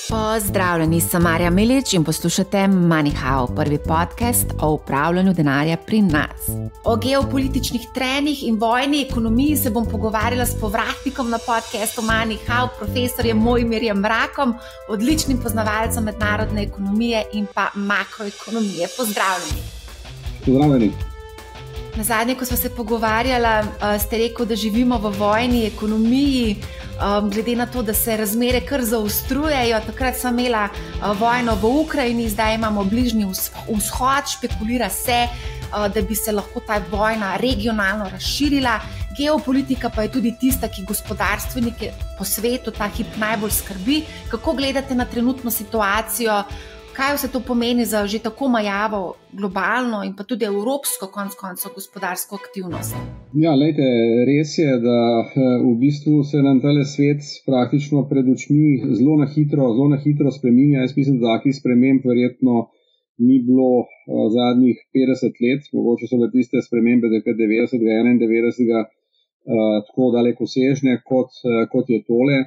Pozdravljeni, sem Marja Milič in poslušate MoneyHow, prvi podcast o upravljanju denarja pri nas. O geopolitičnih trenih in vojni ekonomiji se bom pogovarjala s povratnikom na podcastu MoneyHow, profesorjem Mojmirjem Mrakom, odličnim poznavalcem mednarodne ekonomije in pa makroekonomije. Pozdravljeni. Pozdravljeni. Nazadnje, ko smo se pogovarjala, ste rekel, da živimo v vojni ekonomiji, glede na to, da se razmere kar zaostrujejo. Takrat sem imela vojno v Ukrajini, zdaj imamo bližnji vzhod, špekulira se, da bi se lahko ta vojna regionalno razširila. Geopolitika pa je tudi tista, ki gospodarstvenike po svetu ta hip najbolj skrbi. Kako gledate na trenutno situacijo? Kaj vse to pomeni za že tako majavo globalno in pa tudi evropsko konec gospodarsko aktivnost? Ja, lejte, res je, da v bistvu se nam tale svet praktično pred očmi zelo na hitro spreminja. Jaz mislim, da takih sprememb verjetno ni bilo zadnjih 50 let. Mogoče so bile tiste spremembe 90. 91. Tako dalekosežne, kot je tole.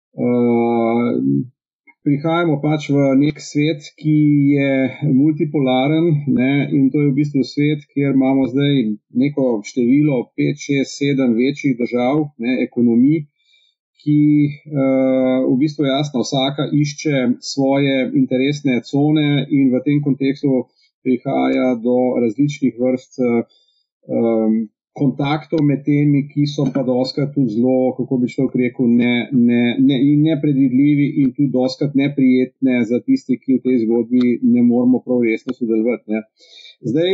Prihajamo pač v nek svet, ki je multipolaren, ne, in to je v bistvu svet, kjer imamo zdaj neko število 5, 6, 7 večjih držav, ne, ekonomij, ki v bistvu jasno vsaka išče svoje interesne cone in v tem kontekstu prihaja do različnih vrst kontaktov med temi, ki so pa doskrat tudi zelo, kako bi človek rekel, nepredvidljivi in tudi doskrat neprijetne za tisti, ki v tej zgodbi ne moramo prav resno sodelovati. Ne. Zdaj,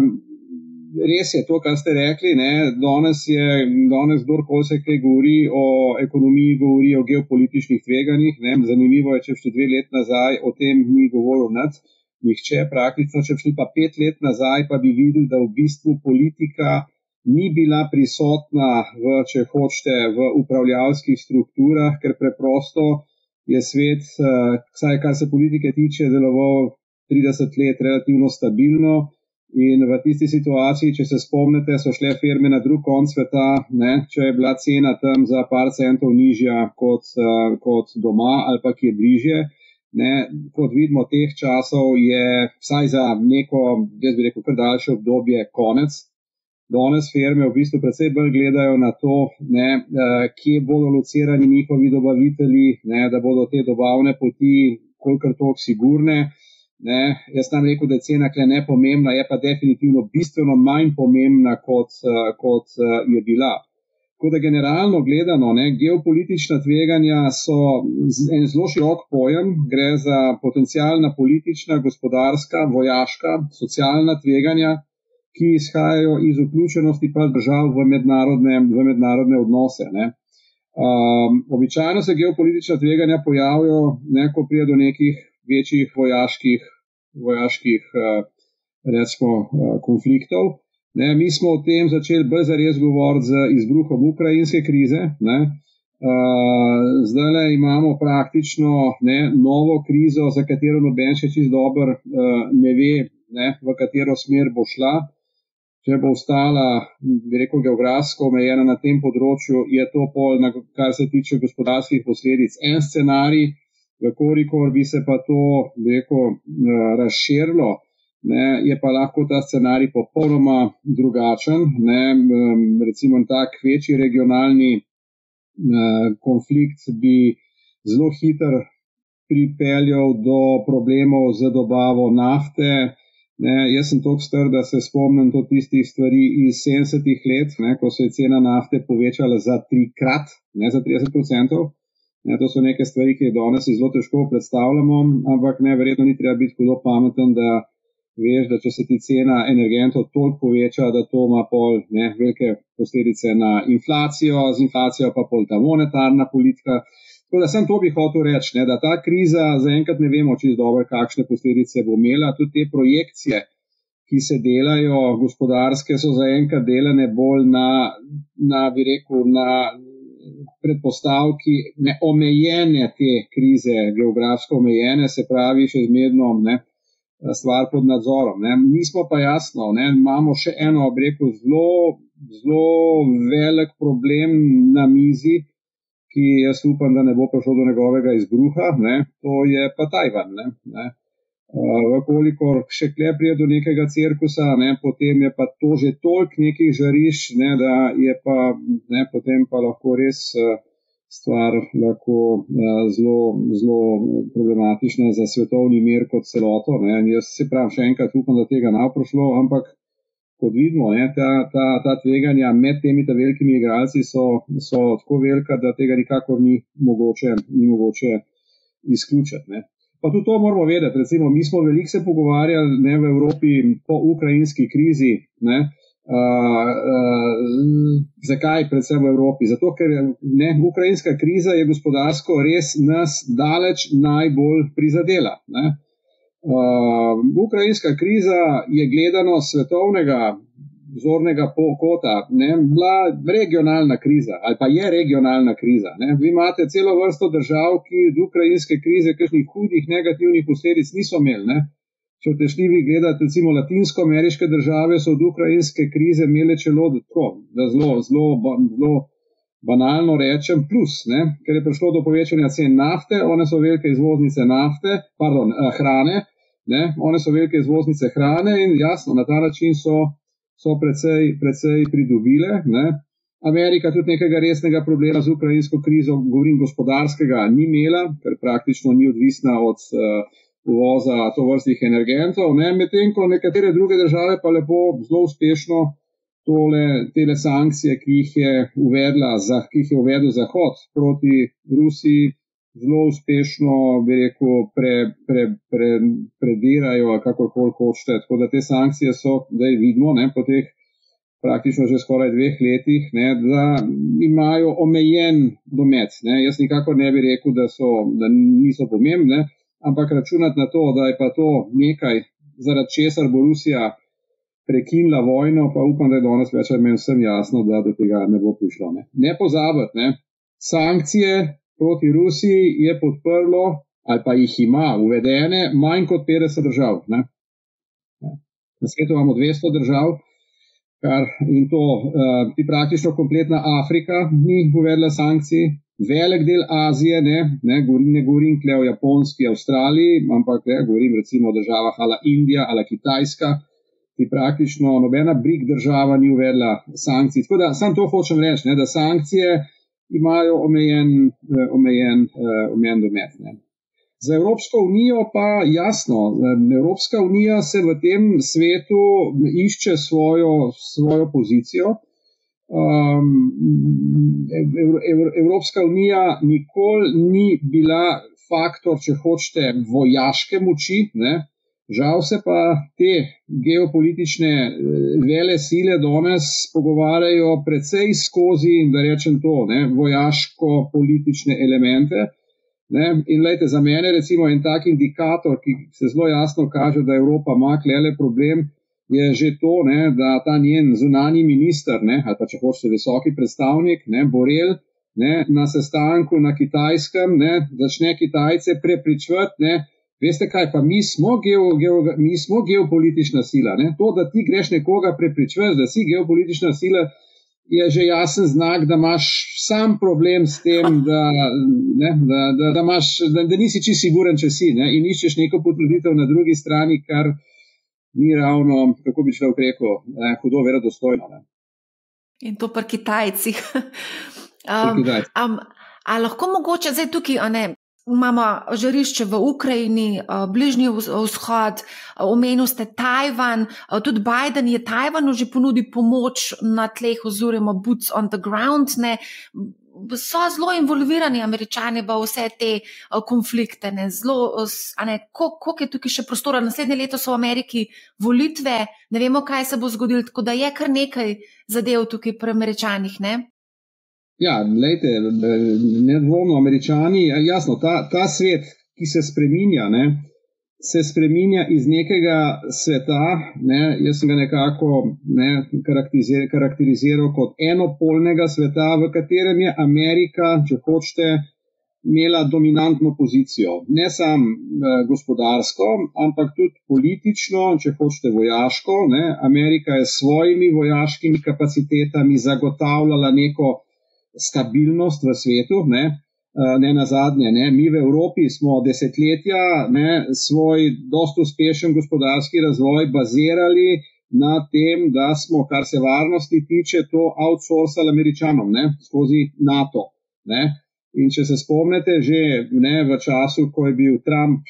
res je to, kar ste rekli, ne, danes kdorkoli se kaj govori o ekonomiji, govori o geopolitičnih tveganjih. Ne. Zanimivo je, če še 2 let nazaj o tem ni govoril nihče, praktično, če šli pa 5 let nazaj, pa bi videli, da v bistvu politika ni bila prisotna če hočete, v upravljavskih strukturah, ker preprosto je svet, vsaj kar se politike tiče, deloval 30 let relativno stabilno in v tisti situaciji, če se spomnite, so šle firme na drug konc sveta, ne, če je bila cena tam za par centov nižja kot doma ali pa ki je bližje. Ne, kot vidimo, teh časov je vsaj za neko, jaz bi rekel, kar daljše obdobje konec. Danes firme v bistvu precej bolj gledajo na to, ne, kje bodo locirani njihovi dobavitelji, ne, da bodo te dobavne poti kolikor toliko sigurne. Ne. Jaz tam rekel, da je cena kle nepomembna, je pa definitivno bistveno manj pomembna, kot je bila. Tako da generalno gledano, ne, geopolitična tveganja so en zelo širok pojem, gre za potencialna politična, gospodarska, vojaška, socialna tveganja, ki izhajajo iz vključenosti pa držav v mednarodne odnose. Ne. Običajno se geopolitična tveganja pojavijo, ne, ko pride do nekih večjih vojaških recimo, konfliktov. Ne. Mi smo o tem začeli bolj zares govoriti z izbruhom ukrajinske krize. Ne. Zdajle imamo praktično, ne, novo krizo, za katero noben še čisto dobro ne ve, ne, v katero smer bo šla. Če bo ostala, bi rekel, geografsko omejena na tem področju, je to pol, kar se tiče gospodarskih posledic, en scenarij, kolikor bi se pa to, bi rekel, razširilo, ne, je pa lahko ta scenarij popolnoma drugačen. Ne, recimo tak večji regionalni konflikt bi zelo hitro pripeljal do problemov z dobavo nafte. Ne, jaz sem toliko star, da se spomnim to tistih stvari iz 70-ih let, ne, ko se je cena nafte povečala za 3-krat, ne za 30%. Ne, to so neke stvari, ki je danes zelo težko predstavljamo, ampak ne, verjetno ni treba biti hudo pameten, da veš, da če se ti cena energentov toliko poveča, da to ima pol, ne, velike posledice na inflacijo, z inflacijo pa pol ta monetarna politika. Tako da sem to bi hotel reči, ne, da ta kriza zaenkrat ne vemo čisto dobro, kakšne posledice bo imela. Tudi te projekcije, ki se delajo, gospodarske, so zaenkrat delane bolj na bi rekel, na predpostavki omejene te krize, geografsko omejene, se pravi še zmerno, ne, stvar pod nadzorom. Ne. Mi smo pa jasno, ne, imamo še eno, bi rekel, zelo velik problem na mizi, ki jaz upam, da ne bo prišlo do njegovega izbruha, ne, to je pa Tajvan. Ne. Kolikor še kle prije do nekega cirkusa, ne, potem je pa to že toliko nekih žarišč, ne, da je pa, ne, potem pa lahko res stvar lahko zelo problematična za svetovni mir kot celoto. Ne. Jaz se pravim, še enkrat upam, da tega ne bo prišlo, ampak kot vidimo, ne, ta tveganja med temi velikimi igralci so tako velika, da tega nikakor ni mogoče izključiti. Ne. Pa tudi to moramo vedeti, recimo, mi smo veliko se pogovarjali, ne, v Evropi po ukrajinski krizi, ne, zakaj predvsem v Evropi? Zato, ker ne, ukrajinska kriza je gospodarsko res nas daleč najbolj prizadela. Ne. Ukrajinska kriza je gledano svetovnega zornega kota, ne, bila regionalna kriza, ali pa je regionalna kriza. Ne. Vi imate celo vrsto držav, ki od ukrajinske krize kakšnih hudih negativnih posledic niso imeli. Ne. Če boste šli vi gledati, recimo latinsko-ameriške države so od ukrajinske krize imele čelo tako, da zelo banalno rečem, plus, ne, ker je prišlo do povečanja cen nafte, one so velike izvoznice hrane, ne, one so velike izvoznice hrane in jasno, na ta način so precej pridobile. Ne. Amerika tudi nekega resnega problema z ukrajinsko krizo, govorim gospodarskega, ni imela, ker praktično ni odvisna od uvoza tovrstnih energentov, ne, medtem ko nekatere druge države pa lepo zelo uspešno tele sankcije, ki jih je uvedel Zahod proti Rusiji, zelo uspešno, bi rekel, predirajo, kakorkoli hočete. Tako da te sankcije so, da vidimo, ne, po teh praktično že skoraj 2 letih, ne, da imajo omejen domet. Ne. Jaz nikakor ne bi rekel, da niso pomembne, ampak računati na to, da je pa to nekaj, zaradi česar bo Rusija prekinila vojno, pa upam, da je danes več ali manj vsem jasno, da do tega ne bo prišlo. Ne pozabiti, ne, sankcije proti Rusiji je podprlo, ali pa jih ima uvedene, manj kot 50 držav. Ne. Na svetu imamo 200 držav, in to ti praktično kompletna Afrika ni uvedla sankcij, velik del Azije, ne govorim tle o Japonski, Avstraliji, ampak govorim recimo o državah ala Indija, ala Kitajska, ki praktično nobena BRIC država ni uvedla sankcij. Tako da sam to hočem reči, ne, da sankcije imajo omejen domet. Ne. Za Evropsko unijo pa jasno, Evropska unija se v tem svetu išče svojo pozicijo. Evropska unija nikoli ni bila faktor, če hočete, vojaške moči, ne. Žal se pa te geopolitične vele sile danes pogovarjajo precej skozi, da rečem to, ne, vojaško-politične elemente. Ne. In lejte, za mene recimo en tak indikator, ki se zelo jasno kaže, da Evropa ima klele problem, je že to, ne, da ta njen zunanji minister, ne, ali pa če hočete visoki predstavnik, ne, Borrell, ne, na sestanku na Kitajskem, ne, začne Kitajce prepričevati, ne, veste kaj, pa mi smo geopolitična sila. Ne? To, da ti greš nekoga prepričvati, da si geopolitična sila, je že jasen znak, da imaš sam problem s tem, da nisi čisto siguren, če si, ne? In iščeš neko potruditev na drugi strani, kar ni ravno, kako bi človek rekel, hudo verodostojno. Ne? In to pri Kitajcih. A lahko mogoče zdaj tukaj, imamo žarišče v Ukrajini, Bližnji vzhod, omenil ste Tajvan, tudi Biden je Tajvanu že ponudil pomoč na tleh oziroma boots on the ground, ne. So zelo involvirani Američani v vse te konflikte, ne. Koliko je tukaj še prostora? Naslednje leto so v Ameriki volitve, ne vemo, kaj se bo zgodilo, tako da je kar nekaj zadev tukaj pri Američanih, ne? Ja, lejte, nedvomno Američani, jasno, ta svet, ki se spreminja, ne, se spreminja iz nekega sveta, ne, jaz sem ga nekako karakteriziral kot enopolnega sveta, v katerem je Amerika, če hočete, imela dominantno pozicijo. Ne samo gospodarsko, ampak tudi politično, če hočete vojaško. Ne. Amerika je s svojimi vojaškimi kapacitetami zagotavljala neko stabilnost v svetu, ne nazadnje, mi v Evropi smo desetletja svoj dosti uspešen gospodarski razvoj bazirali na tem, da smo, kar se varnosti tiče, to outsourcali Američanom, skozi NATO. In če se spomnite, že v času, ko je bil Trump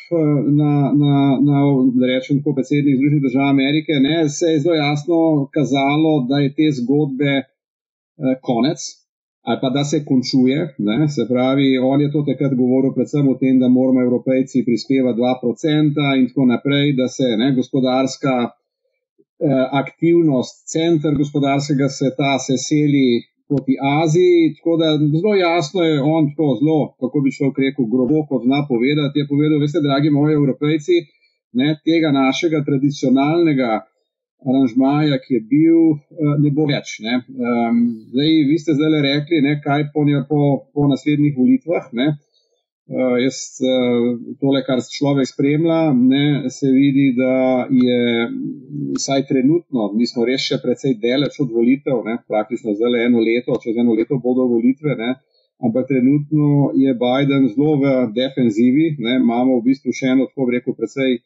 da rečem tako, predsednik Združenih držav Amerike, se je zelo jasno kazalo, da je te zgodbe konec, ali pa da se končuje. Se pravi, on je to takrat govoril predvsem o tem, da moramo Evropejci prispevati 2% in tako naprej, da se gospodarska aktivnost, center gospodarskega sveta se seli proti Aziji, tako da zelo jasno je on to zelo, kako bi človek rekel, grobo, kot zna povedati, je povedal, veste, dragi moji Evropejci, tega našega tradicionalnega aranžmaja, ki je bil, ne bo več. Zdaj, vi ste zdaj rekli, kaj po naslednjih volitvah, jaz tole, kar človek spremlja, se vidi, da je vsaj trenutno, mi smo res še precej daleč od volitev, praktično zdaj eno leto, čez eno leto bodo volitve, ampak trenutno je Biden zelo v defenzivi, imamo v bistvu še eno, tako bi rekel, precej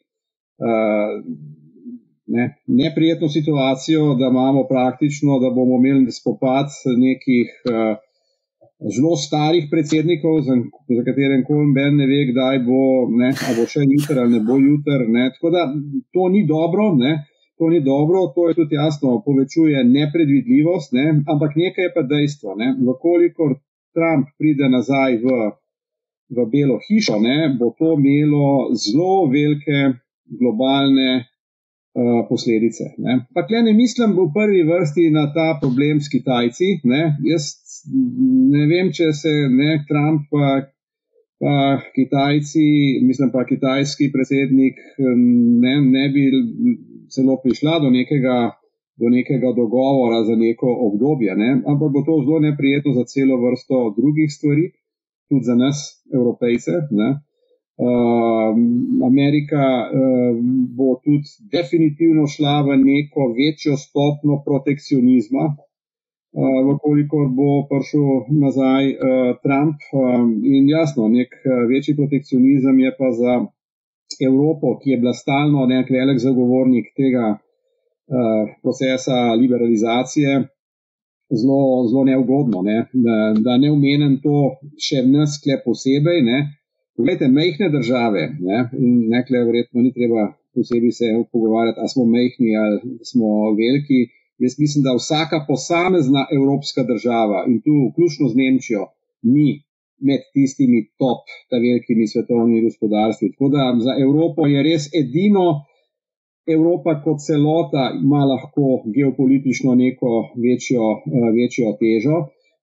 neprijetno situacijo, da imamo praktično, da bomo imeli spopad nekih zelo starih predsednikov, za katerem noben ne ve, kdaj bo, ali bo še jutri ali ne bo jutri. Tako da to ni dobro, to je tudi jasno, povečuje nepredvidljivost, ampak nekaj je pa dejstvo. Vkolikor Trump pride nazaj v Belo hišo, bo to imelo zelo velike globalne posledice. Pa tle ne mislim v prvi vrsti na ta problem s Kitajci. Jaz ne vem, če se Trump pa Kitajci, mislim pa kitajski predsednik ne bi celo prišla do nekega dogovora za neko obdobje, ampak bo to zelo neprijetno za celo vrsto drugih stvari, tudi za nas, Evropejce. Amerika bo tudi definitivno šla v neko večjo stopno protekcionizma, vkolikor bo prišel nazaj Trump. In jasno, nek večji protekcionizem je pa za Evropo, ki je bila stalno nek velik zagovornik tega procesa liberalizacije, zelo neugodno. Da ne omenim to še nas kle posebej. Poglejte, majhne države, in nekle verjetno ni treba posebej se pogovarjati, ali smo majhni ali smo veliki. Jaz mislim, da vsaka posamezna evropska država, in tu vključno z Nemčijo, ni med tistimi top, ta velikimi svetovnimi gospodarstvi. Tako da za Evropo je res edino, Evropa kot celota ima lahko geopolitično neko večjo težo.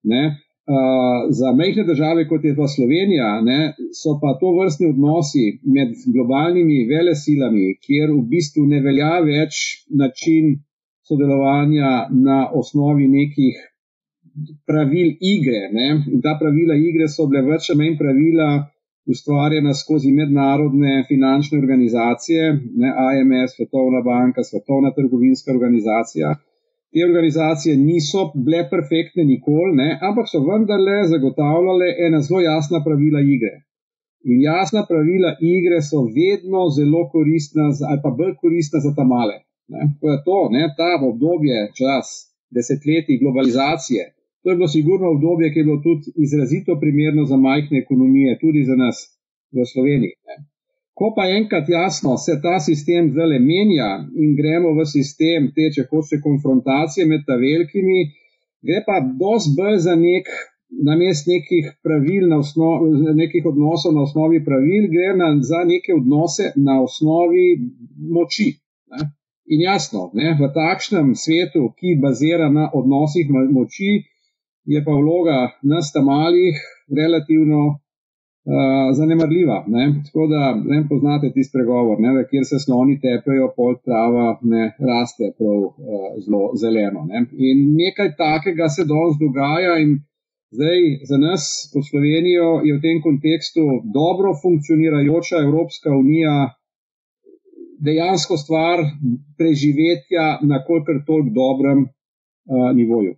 Za majhne države, kot je pa Slovenija, so pa to vrstni odnosi med globalnimi velesilami, kjer v bistvu ne velja več način sodelovanja na osnovi nekih pravil igre. Ta pravila igre so bile več ali manj pravila ustvarjena skozi mednarodne finančne organizacije, IMF, Svetovna banka, Svetovna trgovinska organizacija. Te organizacije niso bile perfektne nikoli, ampak so vendarle zagotavljale ena zelo jasna pravila igre. In jasna pravila igre so vedno zelo koristna ali pa bolj koristna za ta male. Ta obdobje, čas, desetletij globalizacije, to je bilo sigurno obdobje, ki je bilo tudi izrazito primerno za majhne ekonomije, tudi za nas v Sloveniji. Ko pa enkrat jasno se ta sistem zdaj menja in gremo v sistem te, če hoče, konfrontacije med ta velikimi, gre pa dosti bolj za namesto nekih pravil, nekih odnosov na osnovi pravil, gre za neke odnose na osnovi moči. In jasno, v takšnem svetu, ki bazira na odnosih moči, je pa vloga nas ta malih relativno zanemarljiva. Tako da poznate tisti pregovor, da kjer se sloni tepejo, pol trava raste prav zelo zeleno. In nekaj takega se danes dogaja in zdaj za nas, po Slovenijo, je v tem kontekstu dobro funkcionirajoča Evropska unija dejansko stvar preživetja na kolikor toliko dobrem nivoju.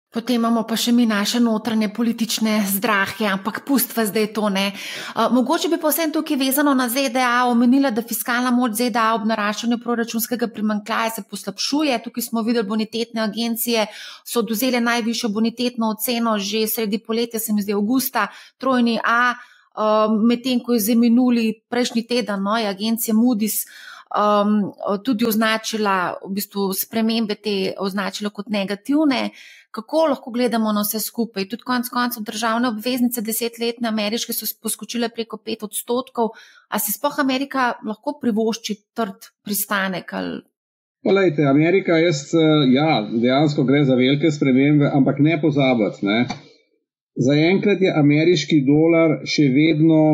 Potem imamo pa še mi naše notranje politične zdrahe, ampak pustva zdaj to ne. Mogoče bi pa vsem tukaj vezano na ZDA omenila, da fiskalna moč ZDA ob naraščanju proračunskega primanjkljaja se poslabšuje. Tukaj smo videli, bonitetne agencije so odvzele najvišjo bonitetno oceno že sredi poletja, se mi zdi avgusta, trojni A, medtem ko je zdaj minuli prejšnji teden, je agencija Moody's tudi označila, v bistvu spremembe te označila kot negativne. Kako lahko gledamo na vse skupaj? Tudi konec koncev državne obveznice 10-letne ameriške so poskočile preko 5%. A si sploh Amerika lahko privošči trd pristanek? Poglejte, Amerika, dejansko gre za velike spremembe, ampak ne pozabiti, ne. Zaenkrat je ameriški dolar še vedno,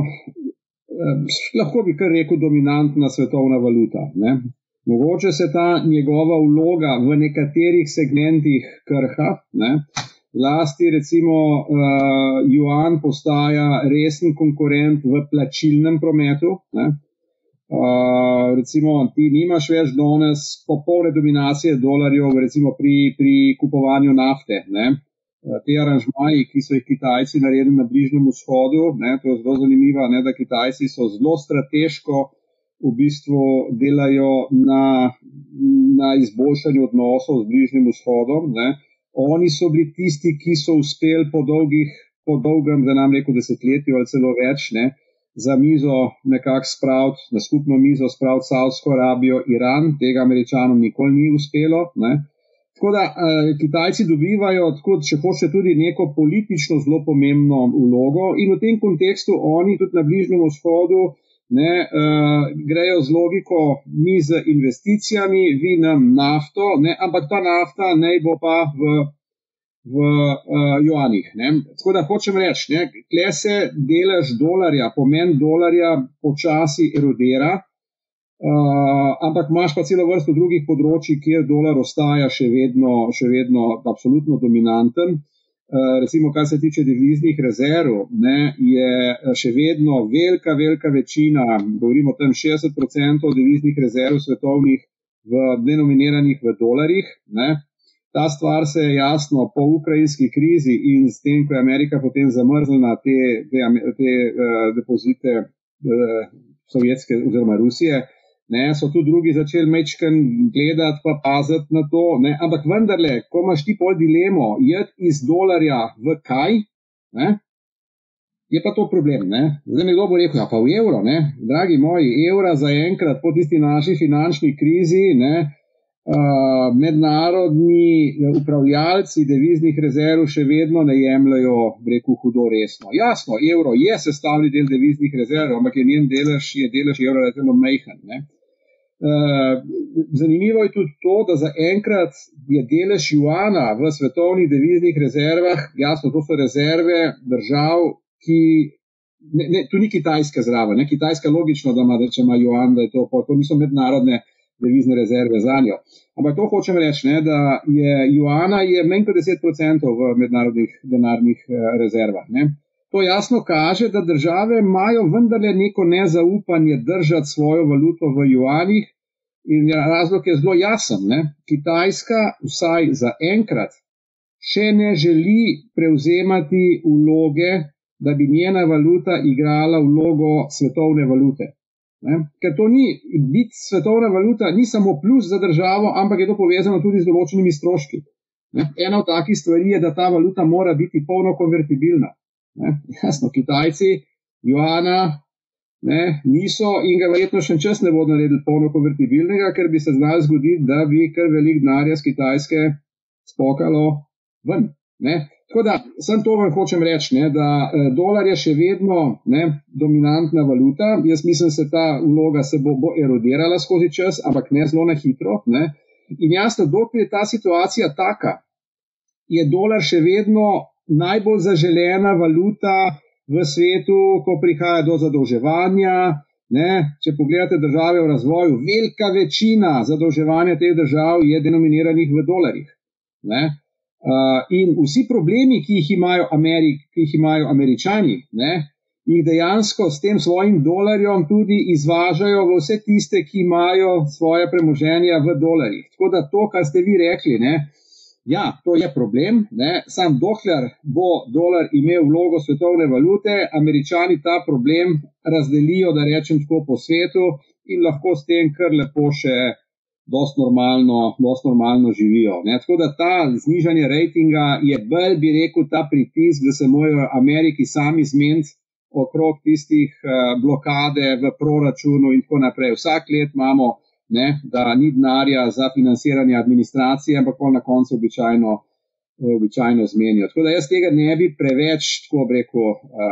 lahko bi kar rekel, dominantna svetovna valuta, ne. Mogoče se ta njegova vloga v nekaterih segmentih krha, ne. Zlasti recimo juan postaja resen konkurent v plačilnem prometu, ne. Recimo ti nimaš več danes popolne dominacije dolarjev recimo pri kupovanju nafte, ne. Te aranžmaji, ki so jih Kitajci naredili na Bližnjem vzhodu, ne, to je zelo zanimivo, ne, da Kitajci so zelo strateško v bistvu delajo na izboljšanju odnosov z Bližnjim vzhodom, ne. Oni so bili tisti, ki so uspeli po dolgem, da nam rekel desetletju ali celo več, ne, za mizo nekako spraviti, na skupno mizo spraviti Saudsko Arabijo, Iran, tega Američanom nikoli ni uspelo, ne. Tako da Kitajci dobivajo, tako, če hoče, tudi neko politično zelo pomembno vlogo in v tem kontekstu oni tudi na Bližnjem vzhodu grejo z logiko, mi z investicijami, vi nam nafto, ne, ampak ta nafta naj bo pa v juanih. Ne. Tako da hočem reči, tle se delež dolarja, pomen dolarja počasi erodira, ampak imaš pa celo vrsto drugih področji, kjer dolar ostaja še vedno absolutno dominanten. Recimo, kar se tiče deviznih rezerv, ne, je še vedno velika večina, govorimo o tem 60% deviznih rezerv svetovnih denominiranih v dolarjih, ne. Ta stvar se je jasno po ukrajinski krizi in s tem, ko je Amerika potem zamrznila te depozite sovjetske oziroma Rusije, ne, so tu drugi začeli mečken gledati pa paziti na to, ne, ampak vendarle, ko imaš ti pol dilemo, jeti iz dolarja v kaj, ne, je pa to problem, ne. Zdaj nekdo bo rekel, pa v evro, ne, dragi moji, evra zaenkrat po tisti naši finančni krizi, ne, mednarodni upravljalci deviznih rezerv še vedno ne jemljajo, rekel, hudo resno. Jasno, evro je sestavni del deviznih rezerv, ampak je delež evra relativno majhen, ne. Zanimivo je tudi to, da zaenkrat je delež juana v svetovnih deviznih rezervah, jasno, to so rezerve držav, ki tu ni Kitajska zraven, ne. Kitajska logično, da če ima juan, da je to niso mednarodne devizne rezerve za njo. Ampak to hočem reči, ne, da je juana manj kot 10% v mednarodnih denarnih rezervah, ne. To jasno kaže, da države imajo vendarle neko nezaupanje držati svojo valuto v juanih in razlog je zelo jasen, ne. Kitajska vsaj za enkrat še ne želi prevzemati vloge, da bi njena valuta igrala vlogo svetovne valute. Ne? Ker to biti svetovna valuta ni samo plus za državo, ampak je to povezano tudi z določenimi stroški. Ne? Ena od takih stvari je, da ta valuta mora biti polno konvertibilna. Ne? Jasno, Kitajci, juana, niso in ga verjetno še čas ne bodo naredili polno konvertibilnega, ker bi se znalo zgoditi, da bi kar velik denarja z Kitajske spokalo ven. Ne? Tako da, sem to vam hočem reči, da dolar je še vedno dominantna valuta. Jaz mislim, se ta vloga se bo erodirala skozi čas, ampak ne zelo na hitro. Ne? In jasno, dokler je ta situacija taka, je dolar še vedno najbolj zaželena valuta v svetu, ko prihaja do zadolževanja. Ne? Če pogledate države v razvoju, velika večina zadolževanja teh držav je denominiranih v dolarjih. Ne? In vsi problemi, ki jih imajo Američani, jih dejansko s tem svojim dolarjem tudi izvažajo v vse tiste, ki imajo svoje premoženja v dolarjih. Tako da to, kar ste vi rekli, Ja, to je problem, ne. Sam dokler bo dolar imel vlogo svetovne valute, Američani ta problem razdelijo, da rečem tako, po svetu in lahko s tem kar lepo še dosti normalno živijo. Ne. Tako da ta znižanje rejtinga je bolj, bi rekel, ta pritisk, da se morajo Ameriki sami zmeniti okrog tistih blokade v proračunu in tako naprej. Vsak let imamo, ne, da ni denarja za financiranje administracije, ampak na koncu običajno zmenijo. Tako da jaz tega ne bi preveč, tako bi rekel,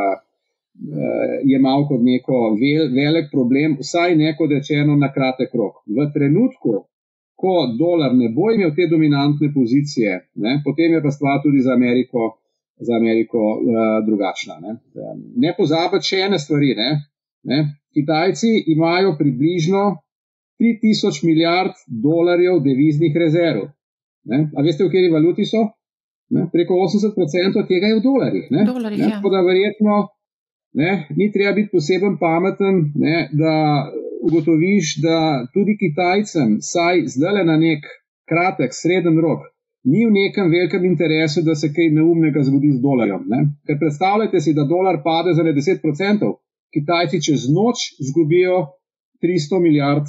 jemal kot neko velik problem, vsaj kot rečeno na kratek rok. V trenutku, ko dolar ne bo imel te dominantne pozicije, ne, potem je pa stvar tudi za Ameriko drugačna. Ne pozabiti še ene stvari. Ne. Kitajci imajo približno 3000 milijard dolarjev deviznih rezerv. A veste, v kateri valuti so? Ne. Preko 80% tega je v dolarjih. Ja. Tako da verjetno ni treba biti poseben pameten, da ugotoviš, da tudi Kitajcem, saj zdaj na nek kratek, sreden rok, ni v nekem velikem interesu, da se kaj neumnega zgodi z dolarjem. Ker predstavljajte si, da dolar pade za 10%, Kitajci čez noč zgubijo 300 milijard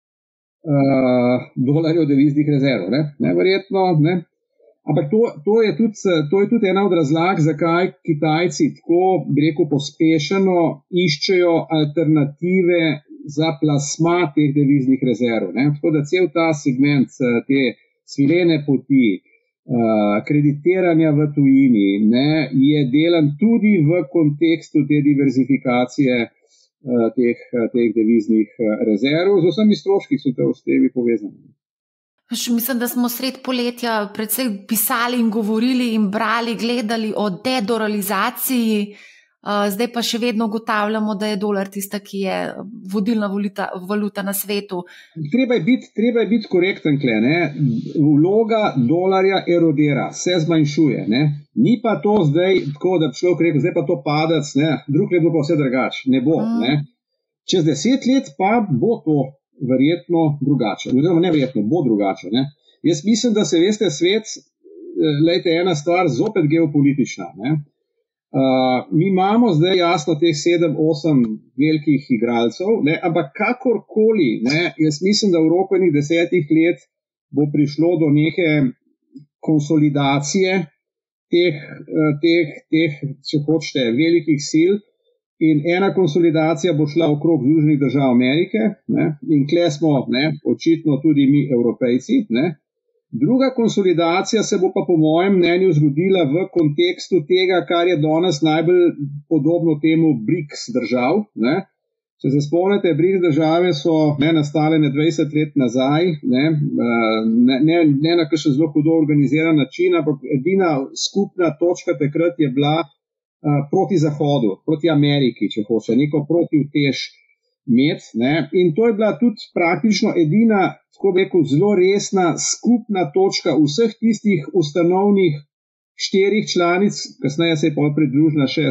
dolarjev deviznih rezerv. Verjetno, ne. Ampak to je tudi ena od razlag, zakaj Kitajci tako, bi rekel, pospešeno iščejo alternative za plasma teh deviznih rezerv. Tako da cel ta segment te svilene poti, kreditiranja v tujini, je delan tudi v kontekstu te diverzifikacije teh deviznih rezerv, z vsemi stroški so te s temi povezani. Mislim, da smo sred poletja predvsej pisali in govorili in brali, gledali o dedolarizaciji, zdaj pa še vedno ugotavljamo, da je dolar tista, ki je vodilna valuta na svetu. Treba je biti korekten tle, vloga dolarja erodira, se zmanjšuje, Ni pa to zdaj tako, da bi človek rekel, zdaj pa to padec, drug let bo pa vse drugače, ne bo, Čez 10 let pa bo to verjetno drugače, neverjetno bo drugače, Jaz mislim, da se veste svet, lejte, ena stvar zopet geopolitična, mi imamo zdaj jasno teh 7-8 velikih igralcev, ampak kakorkoli, jaz mislim, da v roku 10 let bo prišlo do neke konsolidacije teh, če hočete, velikih sil in ena konsolidacija bo šla okrog Združenih držav Amerike, in kle smo, očitno tudi mi Evropejci, Druga konsolidacija se bo pa po mojem mnenju zgodila v kontekstu tega, kar je danes najbolj podobno temu BRICS držav. Če se spomnite, BRICS države so nastale 20 let nazaj, ne na kakšen zelo hudo organiziran način, ampak edina skupna točka takrat je bila proti Zahodu, proti Ameriki, če hoče, neko protivtež imeti. In to je bila tudi praktično edina, tako bi rekel, zelo resna skupna točka vseh tistih ustanovnih 4 članic, kasneje se je pa pridružila še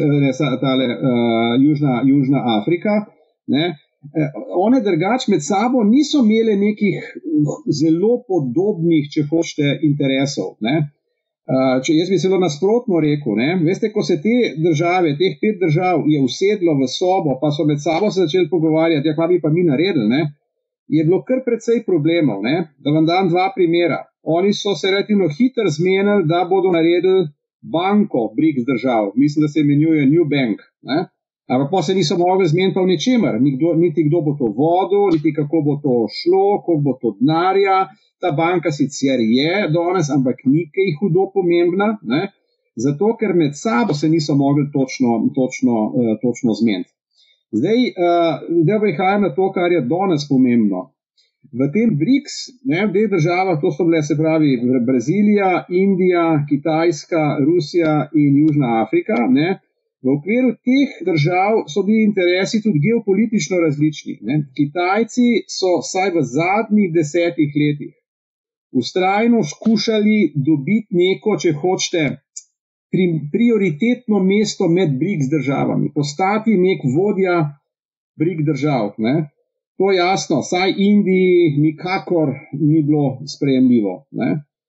Južna Afrika. One drugače med sabo niso imele nekih zelo podobnih, če hočete, interesov. Jaz bi celo nasprotno rekel, veste, ko se te države, teh 5 držav je usedlo v sobo, pa so med sabo se začeli pogovarjati, kaj bi pa mi naredili, je bilo kar precej problemov. Da vam dam 2 primera. Oni so se relativno hitro zmenili, da bodo naredili banko BRICS držav, mislim, da se imenuje New Bank. Ampak pa se niso mogli zmeniti pa v ničemer, niti kdo bo to vodil, niti kako bo to šlo, koliko bo to denarja. Ta banka sicer je danes, ampak ni kaj hudo pomembna, zato ker med sabo se niso mogli točno zmeniti. Zdaj prihajam na to, kar je danes pomembno. V tem BRICS, v teh državah, to so bile, se pravi, Brazilija, Indija, Kitajska, Rusija in Južna Afrika, v okviru teh držav so bili interesi tudi geopolitično različni. Kitajci so vsaj v zadnjih 10 letih vztrajno skušali dobiti neko, če hočete, prioritetno mesto med BRICS državami, postati nek vodja BRICS držav. To jasno, saj Indiji nikakor ni bilo sprejemljivo.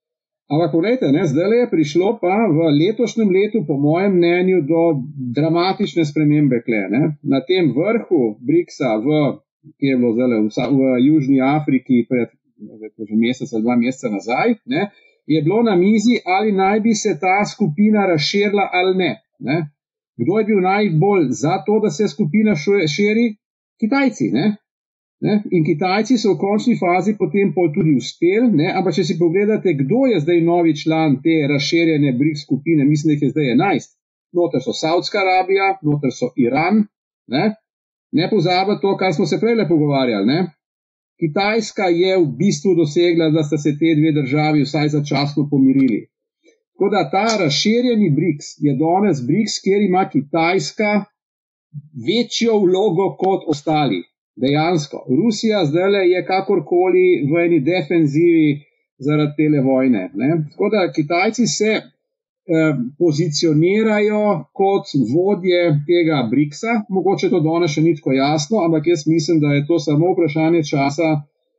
Ampak pogledajte, zdaj je prišlo pa v letošnjem letu, po mojem mnenju, do dramatične spremembe kle. Na tem vrhu BRICS-a ki je bilo zdaj v Južni Afriki pred mesec ali 2 meseca nazaj, je bilo na mizi, ali naj bi se ta skupina razširila ali ne. Kdo je bil najbolj za to, da se skupina širi? Kitajci, In Kitajci so v končni fazi potem tudi uspeli, ampak če si pogledate, kdo je zdaj novi član te razširjene BRICS skupine, mislim, da jih je zdaj 11. Noter so Saudska Arabija, noter so Iran, ne pozabiti to, kar smo se prej pogovarjali, Kitajska je v bistvu dosegla, da sta se te dve državi vsaj začasno pomirili. Tako da ta razširjeni BRICS je danes BRICS, kjer ima Kitajska večjo vlogo kot ostali. Dejansko. Rusija zdaj je kakorkoli v eni defenzivi zaradi tele vojne. Tako da Kitajci se pozicionirajo kot vodje tega BRICS-a. Mogoče to danes še ni tako jasno, ampak jaz mislim, da je to samo vprašanje časa,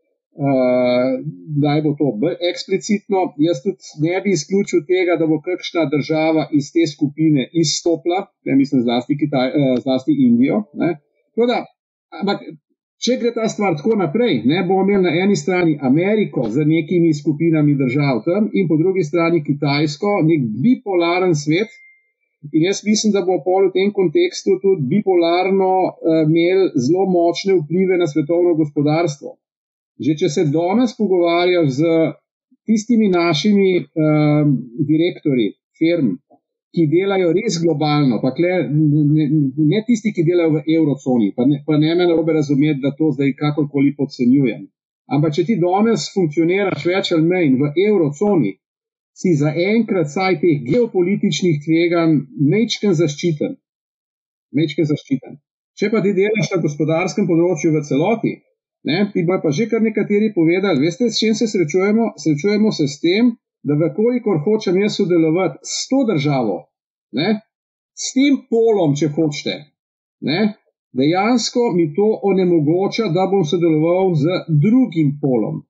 da bo to bolj eksplicitno. Jaz tudi ne bi izključil tega, da bo kakšna država iz te skupine izstopila, mislim zlasti Indijo. Tako da, ampak če gre ta stvar tako naprej, bomo imeli na eni strani Ameriko z nekimi skupinami držav tam in po drugi strani Kitajsko, nek bipolaren svet. In jaz mislim, da bo v tem kontekstu tudi bipolarno imel zelo močne vplive na svetovno gospodarstvo. Že če se danes pogovarjaš z tistimi našimi direktorji firm, ki delajo res globalno, pa ne tisti, ki delajo v evroconi, pa ne me narobe razumeti, da to zdaj kakorkoli podcenjujem. Ampak če ti danes funkcioniraš več ali manj v evroconi, si za enkrat saj teh geopolitičnih tveganj mečken zaščiten. Če pa ti delaš na gospodarskem področju v celoti, ti bojo pa že kar nekateri povedali, veste, s čim se srečujemo? Srečujemo se s tem, da vkolikor hočem jaz sodelovati s to državo, s tem polom, če hočete, dejansko mi to onemogoča, da bom sodeloval z drugim polom.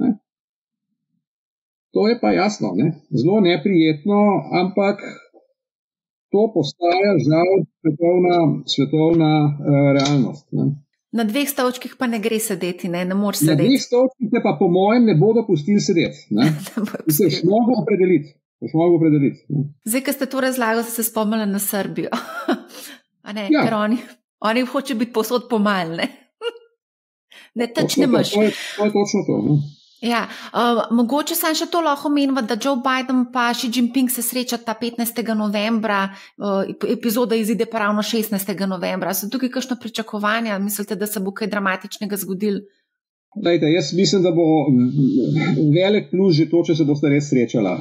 To je pa jasno, zelo neprijetno, ampak to postaja žal svetovna realnost. Na 2 stolčkih pa ne gre sedeti, ne moreš sedeti. Na 2 stolčkih te pa po mojem ne bodo pustili sedeti. Se jih mogo opredeliti. Zdaj, ko ste to razlagali, ste se spomnili na Srbijo. Ja. Ker oni hoče biti povsod pomalj, ne tač ne maš. To je točno to. Ja, mogoče sem še to lahko menila, da Joe Biden pa Xi Jinping se srečata 15. novembra, epizoda izide pa ravno 16. novembra. So tukaj kakšno pričakovanja? Mislite, da se bo kaj dramatičnega zgodil? Dajte, jaz mislim, da bo velik plus že to, če se boste res srečala.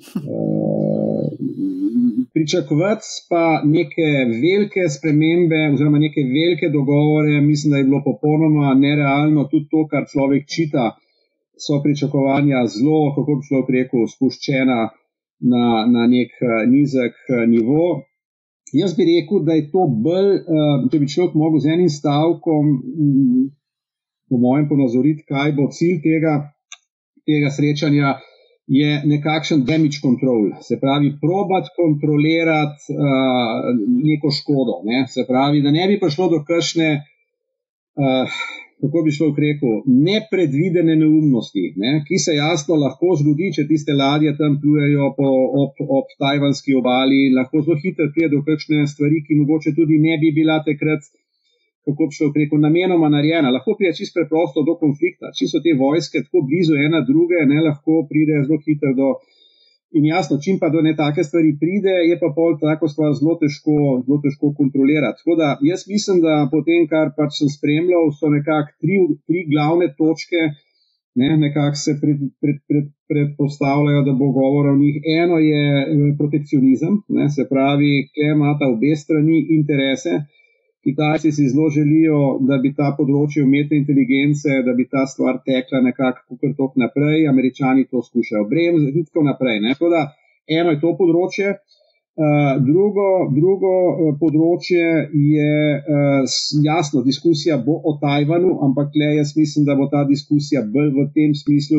Pričakovati pa neke velike spremembe oziroma neke velike dogovore, mislim, da je bilo popolnoma nerealno. Tudi to, kar človek čita, so pričakovanja zelo, kako bi človek rekel, spuščena na nek nizek nivo. Jaz bi rekel, da je to bolj, če bi človek mogel z enim stavkom, po mojem ponazoriti, kaj bo cilj tega srečanja, je nekakšen damage control. Se pravi, probati kontrolirati neko škodo. Se pravi, da ne bi prišlo do kakšne kako bi človek rekel, nepredvidene neumnosti, ki se jasno lahko zgodi, če tiste ladje tam plujejo ob tajvanski obali, lahko zelo hitro pride do kakšne stvari, ki mogoče tudi ne bi bila takrat, kako bi človek rekel, namenoma narejena. Lahko pride čisto preprosto do konflikta. Če so te vojske tako blizu ena druge, lahko pride zelo hitro do. In jasno, čim pa do ne take stvari pride, je pa pol tako stvar zelo težko kontrolirati. Tako da jaz mislim, da po tem, kar pač sem spremljal, so nekako tri glavne točke, nekako se predpostavljajo, da bo govor o njih. Eno je protekcionizem, se pravi, kje imata obe strani interese. Kitajci si zelo želijo, da bi ta področje umetne inteligence, da bi ta stvar tekla nekako tok naprej, Američani to skušajo bremzati in tako naprej. Tako da eno je to področje, drugo področje je jasno, diskusija bo o Tajvanu, ampak jaz mislim, da bo ta diskusija bolj v tem smislu,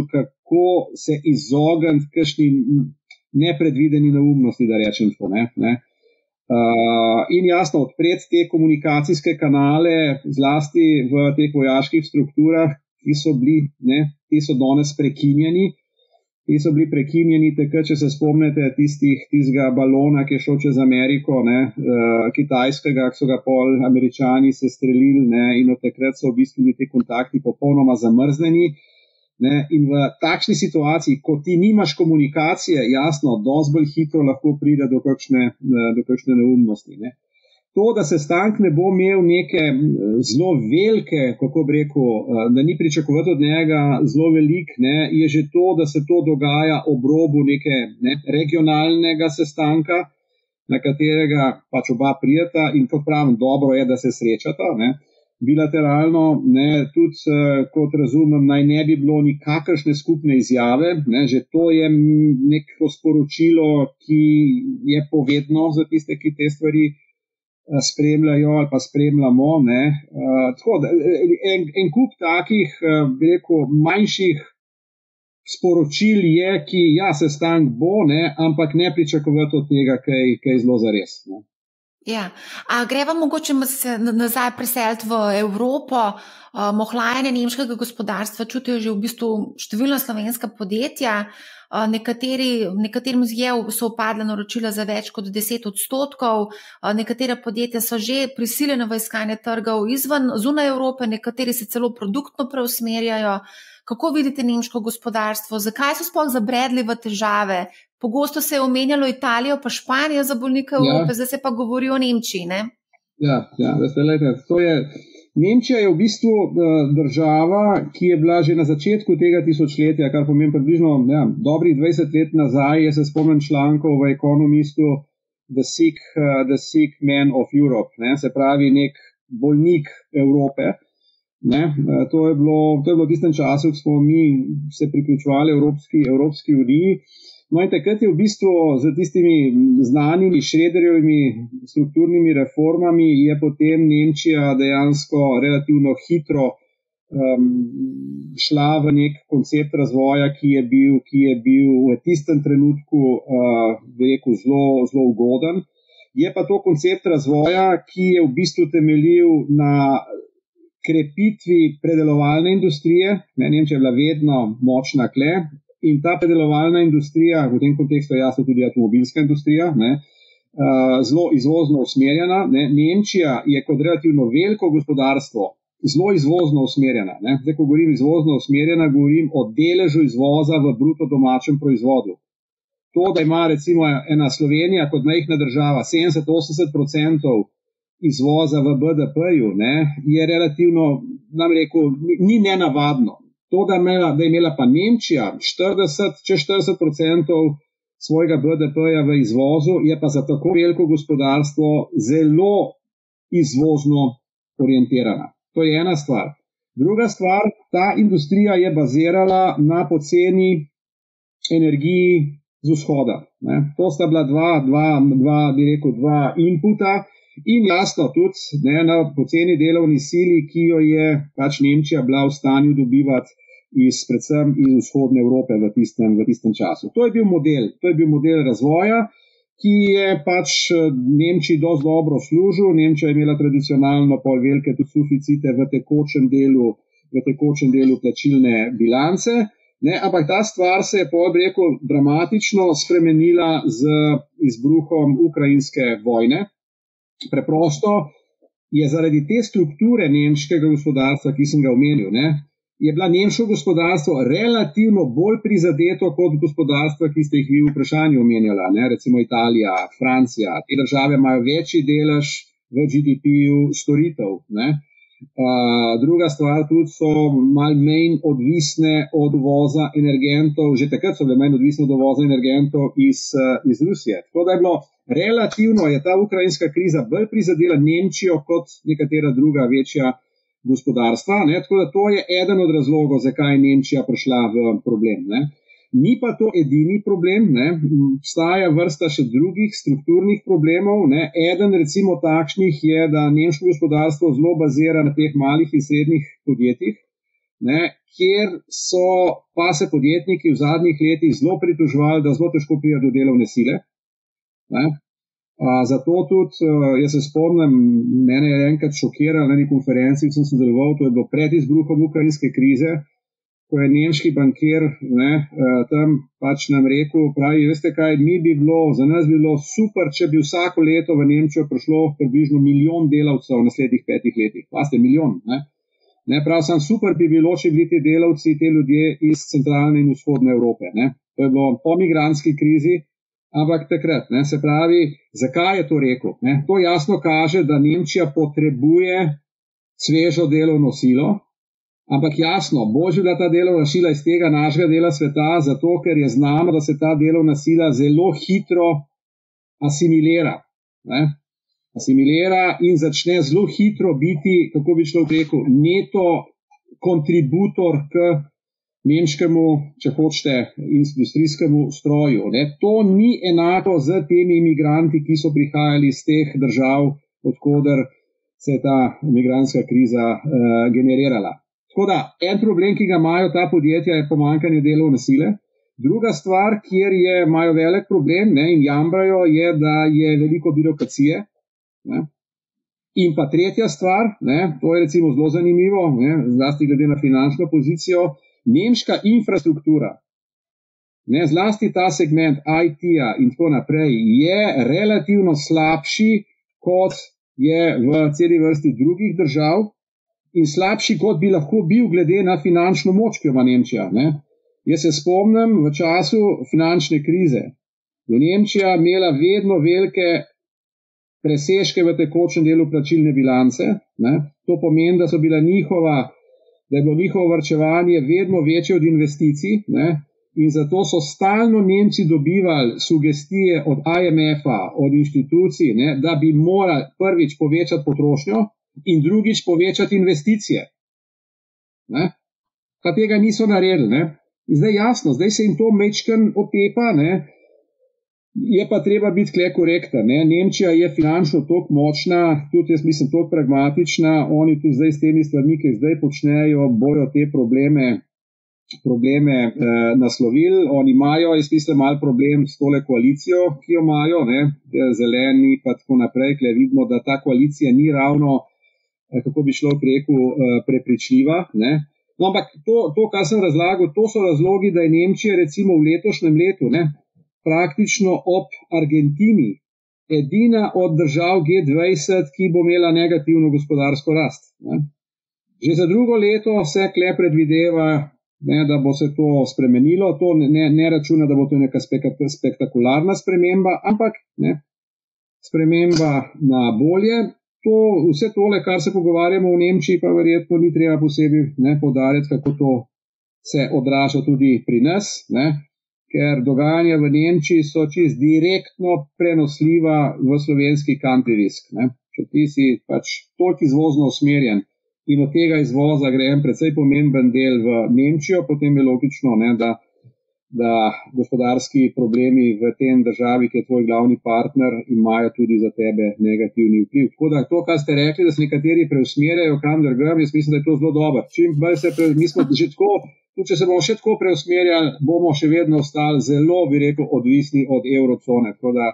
kako se izogniti kakšni nepredvideni neumnosti, da rečem to. Ne. In jasno, odpreti te komunikacijske kanale, zlasti v teh vojaških strukturah, ki so danes prekinjeni. Ti so bili prekinjeni takrat, če se spomnite tistega balona, ki je šel čez Ameriko, kitajskega, ki so ga pol Američani sestrelili, in od takrat so v bistvu bili ti kontakti popolnoma zamrznjeni. In v takšni situaciji, ko ti nimaš komunikacije, jasno, dosti bolj hitro lahko pride do kakšne neumnosti. To, da sestank ne bo imel neke zelo velike, kako bi rekel, da ni pričakovati od njega zelo velik, je že to, da se to dogaja ob robu neke regionalnega sestanka, na katerega pač oba prijeta in kot pravim, dobro je, da se srečata. Bilateralno, tudi kot razumem, naj ne bi bilo nikakršne skupne izjave, že to je neko sporočilo, ki je povedno za tiste, ki te stvari spremljajo ali pa spremljamo. Tako da en kup takih, bi rekel, manjših sporočil je, ki sestank bo, ampak ne pričakovati od tega kaj zelo zares. Ja, greva mogoče se nazaj preseliti v Evropo. Ohlajanje nemškega gospodarstva čutijo že v bistvu številna slovenska podjetja. Nekaterim so upadla naročila za več kot 10%. Nekatera podjetja so že prisiljena v iskanje trgov zunaj Evrope, nekateri se celo produktno preusmerjajo. Kako vidite nemško gospodarstvo? Zakaj so sploh zabredli v težave? Pogosto se je omenjalo Italijo pa Španijo za bolnike Evrope, zdaj se pa govori o Nemčiji, ne? Nemčija je v bistvu država, ki je bila že na začetku tega tisočletja, kar pomeni približno dobrih 20 let nazaj, se spomnim člankov v Economistu The Sick Man of Europe, se pravi nek bolnik Evrope. To je bilo v tistem času, ko smo mi se priključevali Evropski uniji. No in takrat je v bistvu z tistimi znanimi Schröderjevimi strukturnimi reformami je potem Nemčija dejansko relativno hitro šla v nek koncept razvoja, ki je bil v tistem trenutku bi rekel zelo ugoden. Je pa to koncept razvoja, ki je v bistvu temeljil na krepitvi predelovalne industrije. Nemčija je bila vedno močna kle. In ta predelovalna industrija, v tem kontekstu je jasno tudi avtomobilska industrija, zelo izvozno usmerjena. Nemčija je kot relativno veliko gospodarstvo zelo izvozno usmerjena. Zdaj, ko govorim izvozno usmerjena, govorim o deležu izvoza v bruto domačem proizvodu. To, da ima recimo ena Slovenija kot majhna država 70-80% izvoza v BDP-ju, je relativno, nam rekel, ni nenavadno. To, da je imela pa Nemčija čez 40% svojega BDP-ja v izvozu, je pa za tako veliko gospodarstvo zelo izvozno orientirana. To je ena stvar. Druga stvar, ta industrija je bazirala na poceni energiji z vzhoda. To sta bila dva inputa in jasno tudi na poceni delovni sili, ki jo je pač Nemčija bila v stanju dobivati predvsem iz vzhodne Evrope v tistem času. To je bil model razvoja, ki je pač Nemčiji dosti dobro služil. Nemčija je imela tradicionalno pol velike tudi suficite v tekočem delu plačilne bilance, ampak ta stvar se je pol dramatično spremenila z izbruhom ukrajinske vojne. Preprosto je zaradi te strukture nemškega gospodarstva, ki sem ga omenil, je bila nemško gospodarstvo relativno bolj prizadeto kot gospodarstva, ki ste jih vi v vprašanju omenjala, recimo Italija, Francija. Te države imajo večji delež v GDP-ju storitev. Druga stvar, tudi so malo manj odvisne od uvoza energentov, že takrat so bile manj odvisne od uvoza energentov iz Rusije. Tako da je bilo relativno, je ta ukrajinska kriza bolj prizadela Nemčijo kot nekatera druga večja gospodarstva, tako da to je eden od razlogov, zakaj je Nemčija prišla v problem. Ni pa to edini problem, obstaja vrsta še drugih strukturnih problemov. Eden recimo takšnih je, da nemško gospodarstvo zelo bazira na teh malih in srednjih podjetjih. ne, kjer so pa se podjetniki v zadnjih letih zelo pritoževali, da zelo težko pride do delovne sile. Ne. Zato tudi, jaz se spomnim, mene je enkrat šokiral na eni konferenci, ki sem sodeloval, to je bilo pred izbruhom ukrajinske krize, ko je nemški bankir tam pač nam rekel, pravi, veste kaj, za nas bi bilo super, če bi vsako leto v Nemčijo prišlo približno 1 milijon delavcev v naslednjih 5 letih. Paste, 1 milijon. Ne, prav sam super bi bilo, če bi ti delavci, te ljudje iz centralne in vzhodne Evrope. Ne. To je bilo po migrantski krizi, ampak takrat, ne, se pravi, zakaj je to rekel? Ne? To jasno kaže, da Nemčija potrebuje svežo delovno silo, ampak jasno, božji da ta delovna sila iz tega našega dela sveta, zato ker je znano, da se ta delovna sila zelo hitro asimilira. Ne? Asimilira in začne zelo hitro biti, kako bi človek rekel, neto kontributor k nemškemu, če hočete, industrijskemu stroju. Ne? To ni enako z temi imigranti, ki so prihajali iz teh držav, odkoder se je ta migrantska kriza generirala. Tako da, en problem, ki ga imajo ta podjetja, je pomanjkanje delovne sile. Druga stvar, kjer imajo velik problem, ne, in jamrajo, je, da je veliko birokracije. Ne. In pa tretja stvar, ne, to je recimo zelo zanimivo, ne, zlasti glede na finančno pozicijo, nemška infrastruktura, ne, zlasti ta segment IT-ja in tako naprej, je relativno slabši, kot je v celi vrsti drugih držav, in slabši, kot bi lahko bil glede na finančno moč, ki jo ima Nemčija. Ne. Jaz se spomnim, v času finančne krize je Nemčija imela vedno velike presežke v tekočem delu plačilne bilance. Ne. To pomeni, da je bilo njihovo varčevanje vedno večje od investicij, ne. In zato so stalno Nemci dobivali sugestije od IMF-a, od inštitucij, ne, da bi morali prvič povečati potrošnjo, in drugič povečati investicije. Ne? Pa tega niso naredili. Ne? In zdaj jasno, zdaj se jim to mečken otepa, ne? Je pa treba biti kle korekten. Ne? Nemčija je finančno toliko močna, tudi jaz mislim toliko pragmatična, oni tudi zdaj s temi stvarmi, ki zdaj počnejo, bojo te probleme naslovili. Oni imajo, jaz mislim, malo problem s tole koalicijo, ki jo imajo, ne? Zeleni pa tako naprej, kle vidimo, da ta koalicija ni ravno, kako bi človek rekel, prepričljiva. Ne? No, ampak to, kar sem razlagal, to so razlogi, da je Nemčija recimo v letošnjem letu, ne, praktično ob Argentini edina od držav G20, ki bo imela negativno gospodarsko rast. Ne? Že za drugo leto se kle predvideva, ne, da bo se to spremenilo, to ne računa, da bo to neka spektakularna sprememba, ampak ne, sprememba na bolje. Vse tole, kar se pogovarjamo v Nemčiji, pa verjetno ni treba posebej poudarjati, kako to se odraža tudi pri nas, ne, ker dogajanja v Nemčiji so čist direktno prenosljiva v slovenski country risk. Ne. Če ti si pač toliko izvozno usmerjen in od tega izvoza gre en precej pomemben del v Nemčijo, potem je logično, ne, da gospodarski problemi v tem državi, ki je tvoj glavni partner, imajo tudi za tebe negativni vpliv. Tako da to, kar ste rekli, da se nekateri preusmerjajo kam drugam, jaz mislim, da je to zelo dobro. Mi smo že tako, tudi če se bomo še tako preusmerjali, bomo še vedno ostali zelo, bi rekel, odvisni od evrocone. Tako da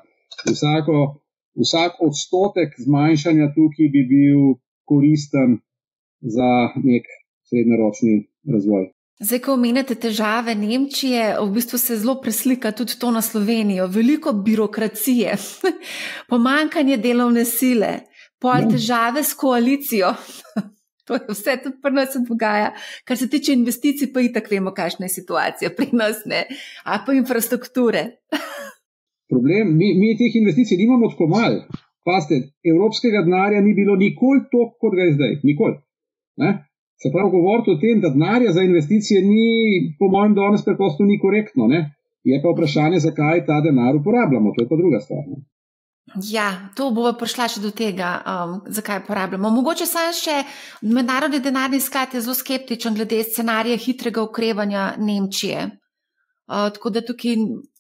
vsak odstotek zmanjšanja tukaj bi bil koristen za nek srednjeročni razvoj. Zdaj, ko omenjate težave Nemčije, v bistvu se zelo preslika tudi to na Slovenijo. Veliko birokracije, pomanjkanje delovne sile, težave s koalicijo. To je vse tudi pri nas se dogaja. Kar se tiče investicij, pa itak vemo, kakšna je situacija pri nas, ne? A pa infrastrukture. Problem, mi teh investicij nimamo tako malo. Pazite, evropskega denarja ni bilo nikoli toliko, kot ga je zdaj. Nikoli. Ne? Se pravi, govoriti o tem, da denarja za investicije ni, po mojem danes preprosto ni korektno. Ne? Je pa vprašanje, zakaj ta denar uporabljamo. To je pa druga stvar. Ne? Ja, to bo prišla še do tega, zakaj porabljamo. Mogoče sam še Mednarodni denarni sklad je zelo skeptičen glede scenarija hitrega okrevanja Nemčije. Tako da tukaj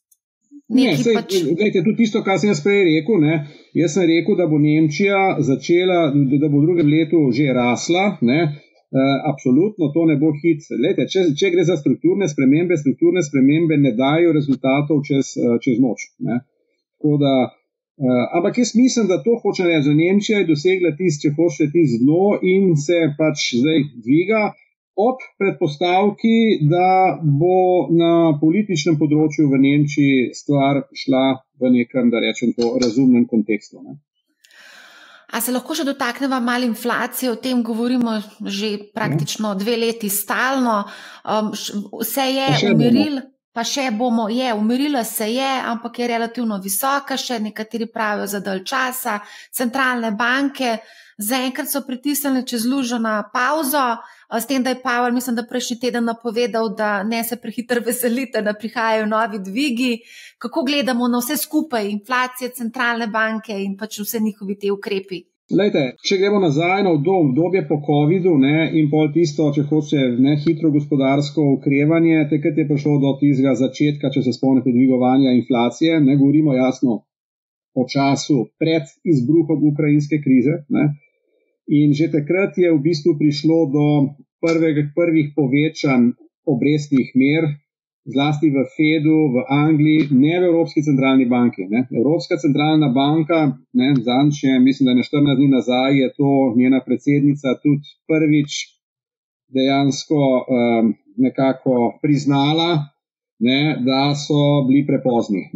Glejte, tudi tisto, kar sem jaz prej rekel, ne? Jaz sem rekel, da bo Nemčija začela, da bo v drugem letu že rasla, ne? Absolutno, to ne bo hit. Lejte, če gre za strukturne spremembe ne dajo rezultatov čez noč. Ne? Tako da, ampak jaz mislim, da to hoče reči, da Nemčija je dosegla če hoče dno in se pač zdaj dviga ob predpostavki, da bo na političnem področju v Nemčiji stvar šla v nekem, da rečem to, razumnem kontekstu. Ne? A se lahko še dotakneva malo inflacije, o tem govorimo že praktično 2 leti stalno. Se je umiril, pa še bomo, umirila se je, ampak je relativno visoka, še nekateri pravijo za dalj časa. Centralne banke zaenkrat so pritisnili čez lužo na pauzo, s tem, da je Powell, mislim, da prejšnji teden napovedal, da ne se prehitro veselite, da prihajajo novi dvigi. Kako gledamo na vse skupaj, inflacije, centralne banke in pač vse njihovi te ukrepi? Lejte, če gremo nazaj na obdobje po covidu, ne, in pol tisto, če hoče hitro gospodarsko okrevanje, takrat je prišlo do tistega začetka, če se spomnite, dvigovanja inflacije, ne govorimo jasno o času pred izbruhom ukrajinske krize, ne. In že takrat je v bistvu prišlo do prvih povečanj obrestnih mer, zlasti v Fedu, v Angliji, ne v Evropski centralni banki. Ne. Evropska centralna banka, mislim, da je 14 dni nazaj, je to njena predsednica tudi prvič dejansko nekako priznala, ne, da so bili prepozni.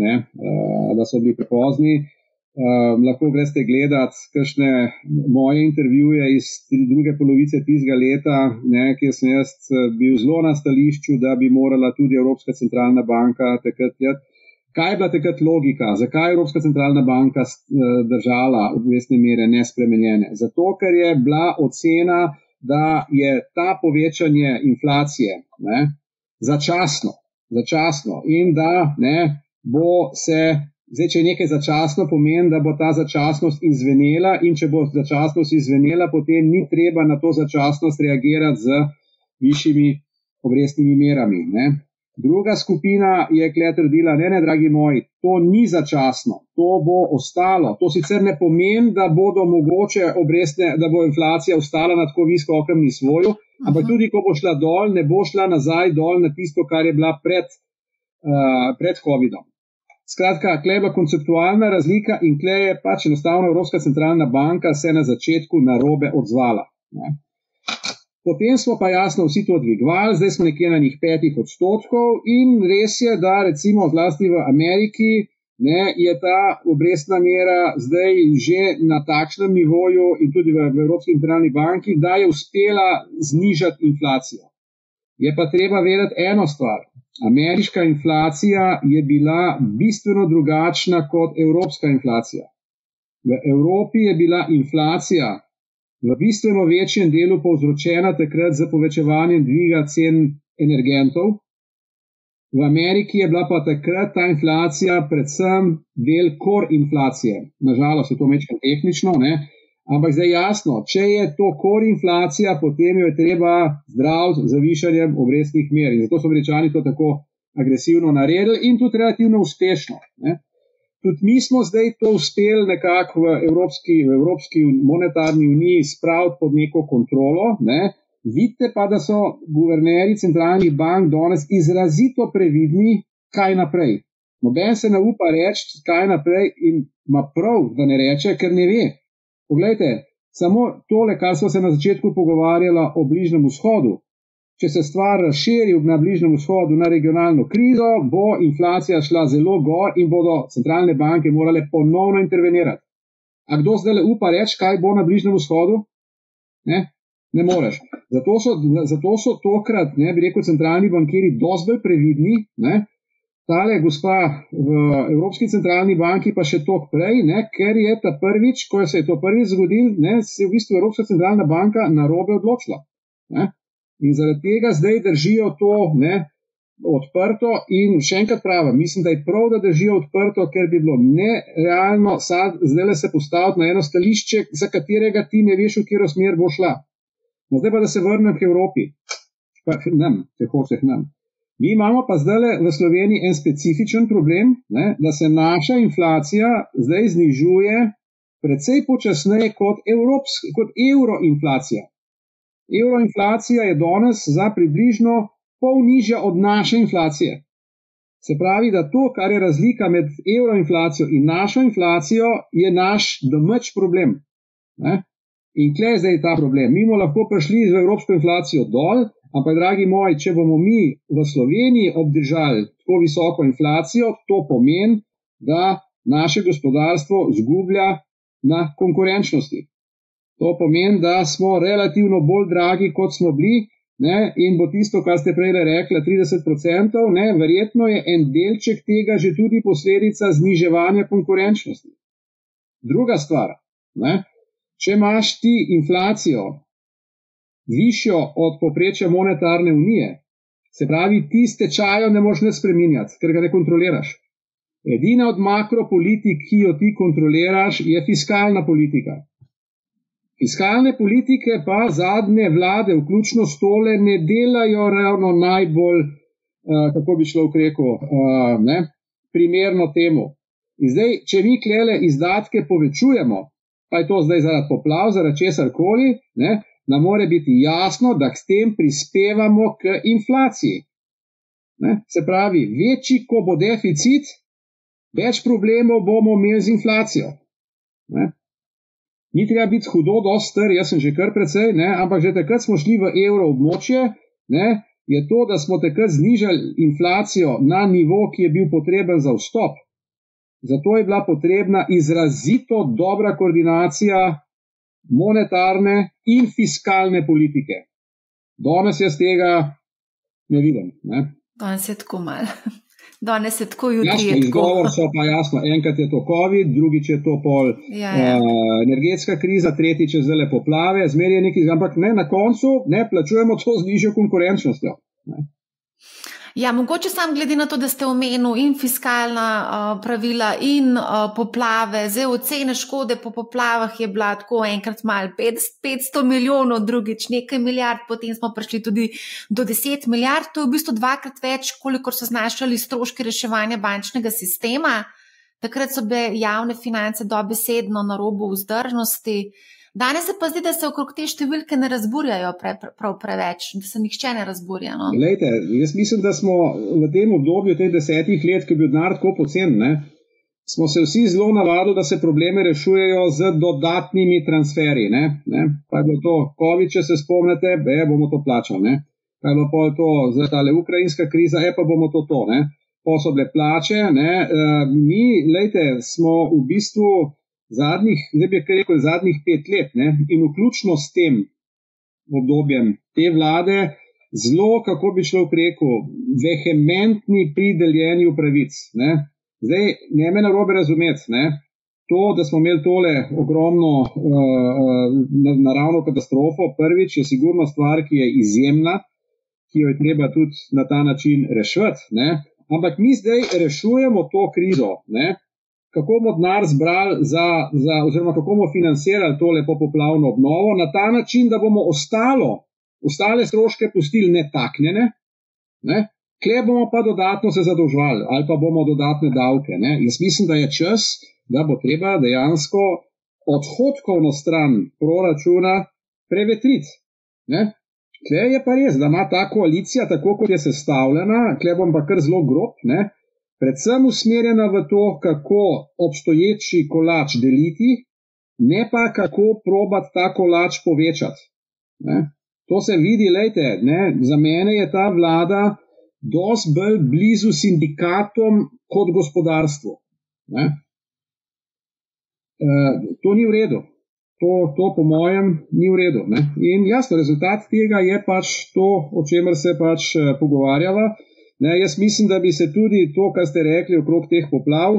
Lahko greste gledati kakšne moje intervjuje iz druge polovice tistega leta, ne, kjer sem jaz bil zelo na stališču, da bi morala tudi Evropska centralna banka takrat. Kaj je bila takrat logika? Zakaj je Evropska centralna banka držala obrestne mere nespremenjene? Zato, ker je bila ocena, da je ta povečanje inflacije začasno in da bo se. Zdaj, če je nekaj začasno, pomeni, da bo ta začasnost izvenela in če bo začasnost izvenela, potem ni treba na to začasnost reagirati z višjimi obrestnimi merami. Ne. Druga skupina je trdila, ne, dragi moji, to ni začasno, to bo ostalo. To sicer ne pomeni, da bodo mogoče da bo inflacija ostala na tako visokem nivoju, ampak tudi, ko bo šla dol, ne bo šla nazaj dol na tisto, kar je bila pred covidom. Skratka, tle je bila konceptualna razlika in tle je pač enostavno Evropska centralna banka se na začetku narobe odzvala. Ne. Potem smo pa jasno vsi to dvigovali, zdaj smo nekje na njih 5% in res je, da recimo zlasti v Ameriki je ta obrestna mera zdaj že na takšnem nivoju in tudi v Evropski centralni banki, da je uspela znižati inflacijo. Je pa treba vedeti eno stvar. Ameriška inflacija je bila bistveno drugačna kot evropska inflacija. V Evropi je bila inflacija v bistveno večjem delu povzročena takrat z povečevanjem dviga cen energentov. V Ameriki je bila pa takrat ta inflacija predvsem del core inflacije. Nažalost je to malo tehnično, ne? Ampak zdaj jasno, če je to core inflacija, potem jo je treba zdraviti z višanjem obrestnih mer. In zato so Američani to tako agresivno naredili in tudi relativno uspešno. Ne? Tudi mi smo zdaj to uspeli nekako v Evropski monetarni uniji spraviti pod neko kontrolo. Ne? Vidite pa, da so guvernerji centralnih bank danes izrazito previdni, kaj naprej. Noben se ne upa reči, kaj naprej in ima prav, da ne reče, ker ne ve. Poglejte, samo tole, kar smo se na začetku pogovarjala o Bližnjem vzhodu. Če se stvar razširi na Bližnjem vzhodu na regionalno krizo, bo inflacija šla zelo gor in bodo centralne banke morale ponovno intervenirati. A kdo zdaj upa reči, kaj bo na Bližnjem vzhodu? Ne moreš. Zato so tokrat, bi rekel, centralni bankiri dosti bolj previdni, Tale gospa v Evropski centralni banki pa še toliko prej, ker je ta prvič, ko se je to prvič zgodil, se je v bistvu Evropska centralna banka narobe odločila. In zaradi tega zdaj držijo to odprto in še enkrat pravim, mislim, da je prav, da držijo odprto, ker bi bilo nerealno zdaj se postaviti na eno stališče, za katerega ti ne veš, v katero smer bo šla. No, zdaj pa, da se vrnem k Evropi. Pa nam, če hočeš nam. Mi imamo pa zdaj v Sloveniji en specifičen problem, da se naša inflacija zdaj znižuje precej počasneje kot evroinflacija. Evroinflacija je danes za približno pol nižja od naše inflacije. Se pravi, da to, kar je razlika med evroinflacijo in našo inflacijo, je naš domač problem. Ne? In kje je zdaj ta problem? Mi bomo lahko prišli z evropsko inflacijo dol, ampak, dragi moji, če bomo mi v Sloveniji obdržali tako visoko inflacijo, to pomeni, da naše gospodarstvo zgublja na konkurenčnosti. To pomeni, da smo relativno bolj dragi, kot smo bili, ne, in bo tisto, kar ste prej rekli, 30%, ne, verjetno je en delček tega že tudi posledica zniževanja konkurenčnosti. Druga stvar, ne, če imaš ti inflacijo višjo od povprečja monetarne unije, se pravi, ti s tečajem ne moreš ne spreminjati, ker ga ne kontroliraš. Edina od makropolitik, ki jo ti kontroliraš, je fiskalna politika. Fiskalne politike pa zadnje vlade, vključno s tole, ne delajo ravno najbolj, kako bi človek rekel, primerno temu. In zdaj, če mi klele izdatke povečujemo, pa je to zdaj zaradi poplav, zaradi česarkoli, nam mora biti jasno, da s tem prispevamo k inflaciji. Se pravi, večji, ko bo deficit, več problemov bomo imeli z inflacijo. Ni treba biti hudo dosti star, jaz sem že kar precej, ampak že takrat smo šli v evroobmočje, je to, da smo takrat znižali inflacijo na nivo, ki je bil potreben za vstop. Zato je bila potrebna izrazito dobra koordinacija monetarne in fiskalne politike. Danes jaz tega ne vidim. Danes je tako malo. Danes je tako, jutri je tako. Jasno, izgovor so pa jasno. Enkrat je to COVID, drugič je to energetska kriza, tretjič je zdaj poplave, zmeraj je nekaj, ampak na koncu plačujemo to z nižjo konkurenčnostjo. Ja, mogoče sam glede na to, da ste omenili in fiskalna pravila in poplave, zdaj ocene škode po poplavah je bila tako enkrat malo 500 milijonov, drugič nekaj milijard, potem smo prišli tudi do 10 milijard, to je v bistvu dvakrat več, kolikor so znašali stroški reševanja bančnega sistema. Takrat so bile javne finance dobesedno na robu vzdržnosti. Danes se pa zdi, da se okrog te številke ne razburjajo prav preveč, da se nihče ne razburja. No? Glejte, jaz mislim, da smo v tem obdobju teh 10 let, ki je bil denar tako pocen, smo se vsi zelo navadili, da se probleme rešujejo z dodatnimi transferji. Pa je bilo to COVID, če se spomnite, bomo to plačali. Pa je bilo pol to za tale ukrajinska kriza, pa bomo to. Pa so bile plače. Mi, glejte, smo v bistvu zadnjih 5 let, in vključno s tem obdobjem te vlade, zelo, kako bi človek rekel, vehementni pri deljenju pravic. Zdaj, ne me narobe razumeti, to, da smo imeli tole ogromno naravno katastrofo, prvič je sigurno stvar, ki je izjemna, ki jo je treba tudi na ta način reševati, ampak mi zdaj rešujemo to krizo, kako bomo denar zbrali oziroma kako bomo financirali tole popoplavno obnovo na ta način, da bomo ostale stroške pustili netaknjene, kje bomo pa dodatno se zadolževali ali pa bomo dodatne davke. Jaz mislim, da je čas, da bo treba dejansko odhodkovno stran proračuna prevetriti. Kje je pa res, da ima ta koalicija, tako kot je sestavljena, kje bom pa kar zelo grob, predvsem usmerjena v to, kako obstoječi kolač deliti, ne pa kako probati ta kolač povečati. To se vidi, lejte, za mene je ta vlada dosti bolj blizu sindikatom kot gospodarstvu. To ni v redu. To po mojem ni v redu. In jasno, rezultat tega je pač to, o čemer se pač pogovarjava. Jaz mislim, da bi se tudi to, kar ste rekli okrog teh poplav,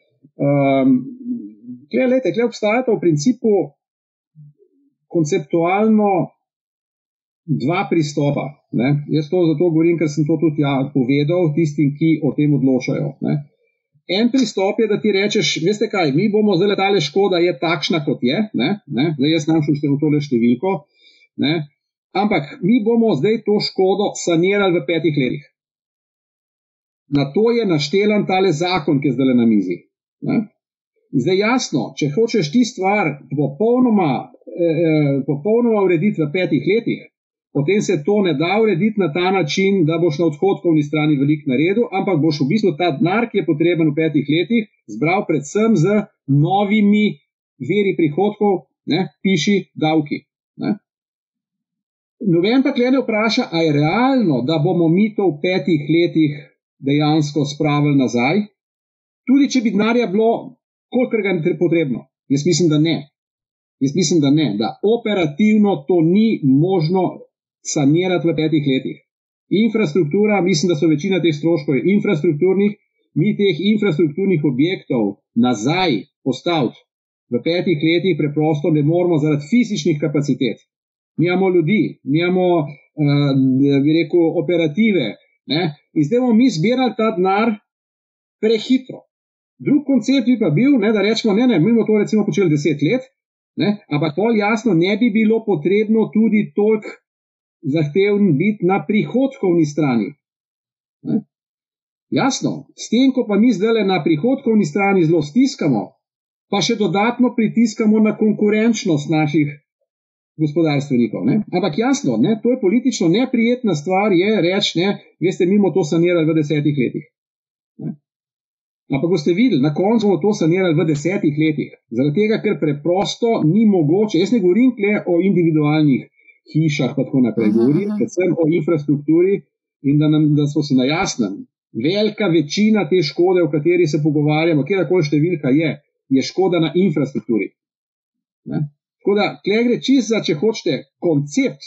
kje obstajata v principu konceptualno dva pristopa. Jaz to zato govorim, ker sem to tudi povedal tistim, ki o tem odločajo. En pristop je, da ti rečeš, veste kaj, mi bomo zdaj letale škoda je takšna, kot je, zdaj jaz nam šel v tole številko, ampak mi bomo zdaj to škodo sanirali v 5 letih. Na to je naštelan tale zakon, ki je zdaj na mizi. Zdaj jasno, če hočeš ti stvar popolnoma urediti v 5 letih, potem se to ne da urediti na ta način, da boš na odhodkovni strani veliko naredil, ampak boš v bistvu ta denar, ki je potreben v 5 letih, zbral predvsem z novimi viri prihodkov, piši davki. Ne. Noben pa tukaj ne vpraša, a je realno, da bomo mi to v 5 letih dejansko spravili nazaj, tudi če bi denarja bilo, kolikor ga je potrebno. Jaz mislim, da ne. Da operativno to ni možno sanirati v 5 letih. Infrastruktura, mislim, da so večina teh stroškov infrastrukturnih, mi teh infrastrukturnih objektov nazaj postaviti v 5 letih preprosto ne moremo zaradi fizičnih kapacitet. Mi imamo ljudi, mi imamo, bi rekel, operative, ne? In zdaj bomo mi zbirali ta denar prehitro. Drug koncept bi pa bil, da rečemo, mi bomo to recimo počeli 10 let, ampak pol jasno ne bi bilo potrebno tudi toliko zahteven biti na prihodkovni strani. Ne? Jasno, s tem, ko pa mi zdaj na prihodkovni strani zelo stiskamo, pa še dodatno pritiskamo na konkurenčnost naših gospodarstvenikov. Ne? Ampak jasno, to je politično neprijetna stvar, je reči, veste, mi bomo to sanirali v 10 letih. Ne? Ampak boste videli, na koncu bomo to sanirali v 10 letih. Zaradi tega, ker preprosto ni mogoče, jaz ne govorim o individualnih hišah, pa tako naprej, govorim predvsem o infrastrukturi in da smo si na jasnem. Velika večina te škode, o kateri se pogovarjamo, kjerkoli številka je škoda na infrastrukturi. Ne? Tako da, tukaj gre čisto za, če hočete, koncept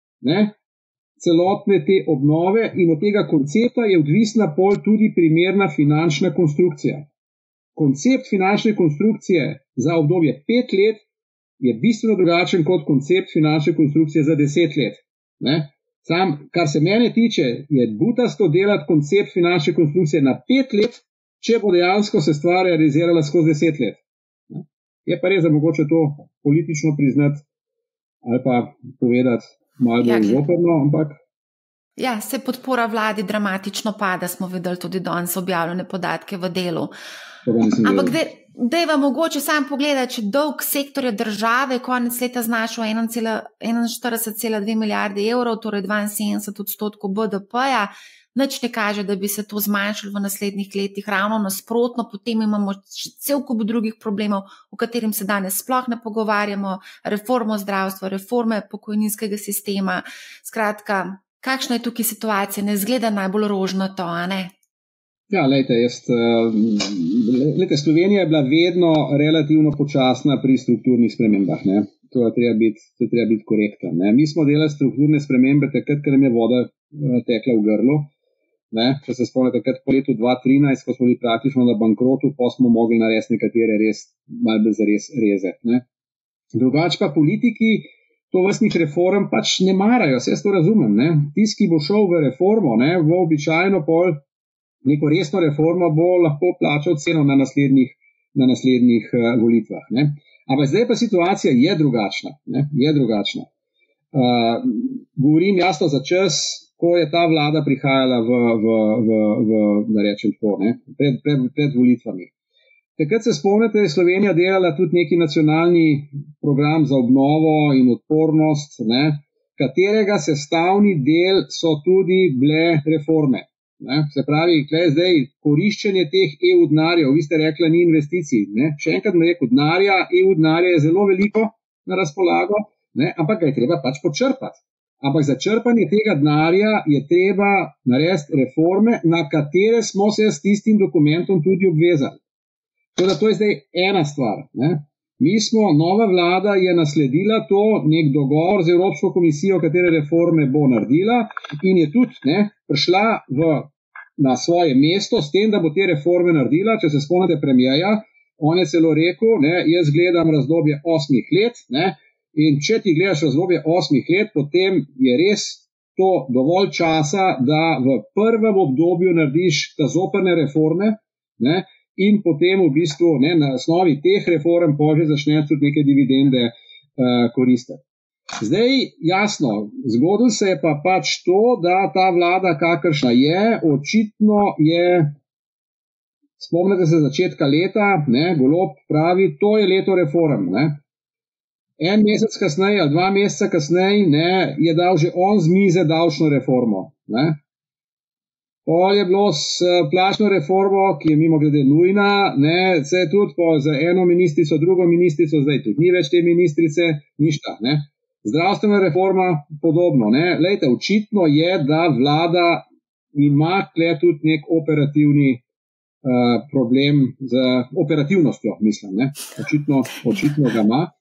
celotne te obnove in od tega koncepta je odvisna pol tudi primerna finančna konstrukcija. Koncept finančne konstrukcije za obdobje 5 let je bistveno drugačen kot koncept finančne konstrukcije za 10 let. Ne? Sam, kar se mene tiče, je butasto delati koncept finančne konstrukcije na 5 let, če bo dejansko se stvar realizirala skozi 10 let. Ne? Je pa res, da mogoče to politično priznati ali pa povedati malo bolj zoprno, ampak. Ja, se podpora vladi dramatično pada, smo videli tudi danes objavljene podatke v Delu. Ampak dajva mogoče sam pogledati, če dolg sektorja države konec leta znašal 41,2 milijarde evrov, torej 72% BDP-ja, nič ne kaže, da bi se to zmanjšalo v naslednjih letih, ravno nasprotno, potem imamo cel kup drugih problemov, o katerim se danes sploh ne pogovarjamo, reformo zdravstva, reforme pokojninskega sistema, skratka, kakšna je tukaj situacija, ne izgleda najbolj rožnato, a ne? Ja, Slovenija je bila vedno relativno počasna pri strukturnih spremembah, ne? To je treba biti korekten. Mi smo delali strukturne spremembe takrat, ker nam je voda tekla v grlu. Ne? Če se spomnite, takrat po letu 2013, ko smo bili praktično na bankrotu, pa smo mogli narediti nekatere res malo bolj zares reze. Drugače pa politiki tovrstnih reform pač ne marajo, se jaz to razumem. Tisti, ki bo šel v reformo, bo običajno pol neko resno reformo bo lahko plačal ceno na naslednjih volitvah. Ampak zdaj pa situacija je drugačna. Govorim jasno za čas, ko je ta vlada prihajala da rečem tako, pred volitvami. Takrat se spomnite, da je Slovenija delala tudi neki nacionalni program za obnovo in odpornost, katerega sestavni del so tudi bile reforme. Se pravi, zdaj koriščenje teh EU denarjev, vi ste rekla, ni investicij. Še enkrat bom rekel, EU denarja je zelo veliko na razpolago, ampak ga je treba pač počrpati. Ampak za črpanje tega denarja je treba narediti reforme, na katere smo se s tistim dokumentom tudi obvezali. Toda to je zdaj ena stvar. Nova vlada je nasledila to, nek dogovor z Evropsko komisijo, katere reforme bo naredila in je tudi prišla na svoje mesto s tem, da bo te reforme naredila. Če se spomnite premierja, on je celo rekel, jaz gledam razdobje 8 let, in če ti gledaš razdobje 8 let, potem je res to dovolj časa, da v prvem obdobju narediš ta zoprne reforme, in potem v bistvu na osnovi teh reform že začneš tudi neke dividende koristiti. Zdaj, jasno, zgodilo se je pa pač to, da ta vlada, kakršna je, očitno je, spomnite se začetka leta, Golob pravi, to je leto reform. En mesec kasneje ali 2 meseca kasneje, ne, je dal že on z mize davčno reformo, ne. Pol je bilo s plačno reformo, ki je mimogrede nujna, ne, se je tudi za eno ministrico, drugo ministrico, zdaj tudi ni več te ministrice, ništa, ne. Zdravstvena reforma, podobno, ne. Lejte, očitno je, da vlada ima tle tudi nek operativni problem z operativnostjo, mislim, ne. Očitno ga ima.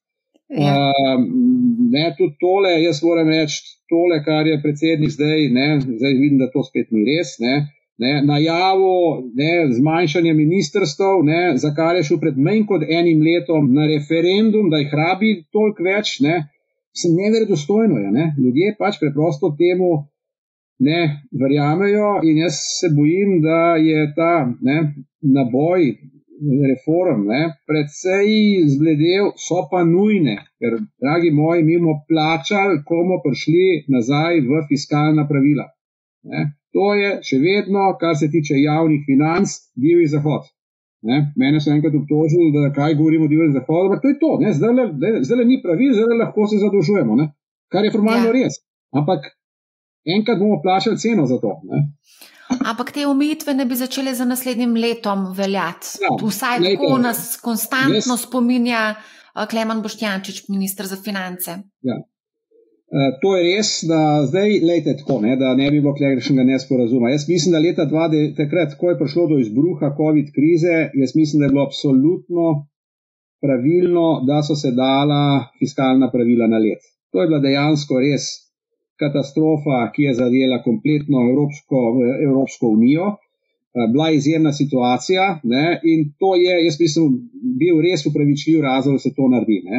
Ne, tudi tole, jaz moram reči, tole, kar je predsednik zdaj, ne, zdaj vidim, da to spet ni res, ne, najavo, ne, zmanjšanje ministrstev, ne, za kar je šel pred manj kot enim letom na referendum, da jih rabi toliko več, ne, se neverodostojno je, ne, ljudje pač preprosto temu ne verjamejo in jaz se bojim, da je ta, ne, naboj reform, ne, predvsej zbledel, so pa nujne, ker, dragi moji, mi bomo plačali, ko bomo prišli nazaj v fiskalna pravila. Ne. To je še vedno, kar se tiče javnih financ, divji zahod. Ne. Mene so enkrat obtožili, da kaj govorimo o divji zahodu, ampak to je to, ne, zdaj ni pravil, zdaj lahko se zadolžujemo, ne, kar je formalno res, ampak enkrat bomo plačali ceno za to, ne. Ampak te omejitve ne bi začele za naslednjim letom veljati. Ja, vsaj tako nas konstantno spominja Klemen Boštjančič, minister za finance. Ja. To je res, da zdaj, lejte tako, ne, da ne bi bilo kakšnega nesporazuma. Jaz mislim, da leta takrat, ko je prišlo do izbruha COVID krize, jaz mislim, da je bilo absolutno pravilno, da so se dala fiskalna pravila na led. To je bila dejansko res katastrofa, ki je zadela kompletno Evropsko unijo, bila izjemna situacija, ne, in to je, jaz mislim, bil res upravičljiv razlog, da se to naredi, ne.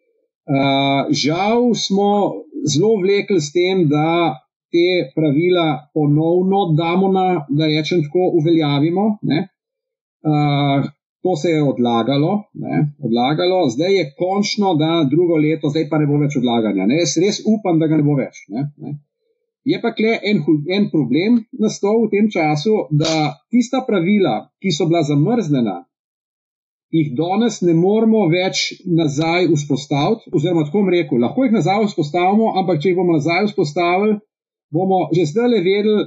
Žal smo zelo vlekli s tem, da te pravila ponovno damo da rečem tako, uveljavimo, ne. To se je odlagalo, zdaj je končno, da drugo leto, zdaj pa ne bo več odlaganja, ne. Jaz res upam, da ga ne bo več, ne. Je pa kle en problem nastal v tem času, da tista pravila, ki so bila zamrznjena, jih danes ne moremo več nazaj vzpostaviti, oziroma tako bom rekel, lahko jih nazaj vzpostavimo, ampak če jih bomo nazaj vzpostavili, bomo že zdaj vedeli,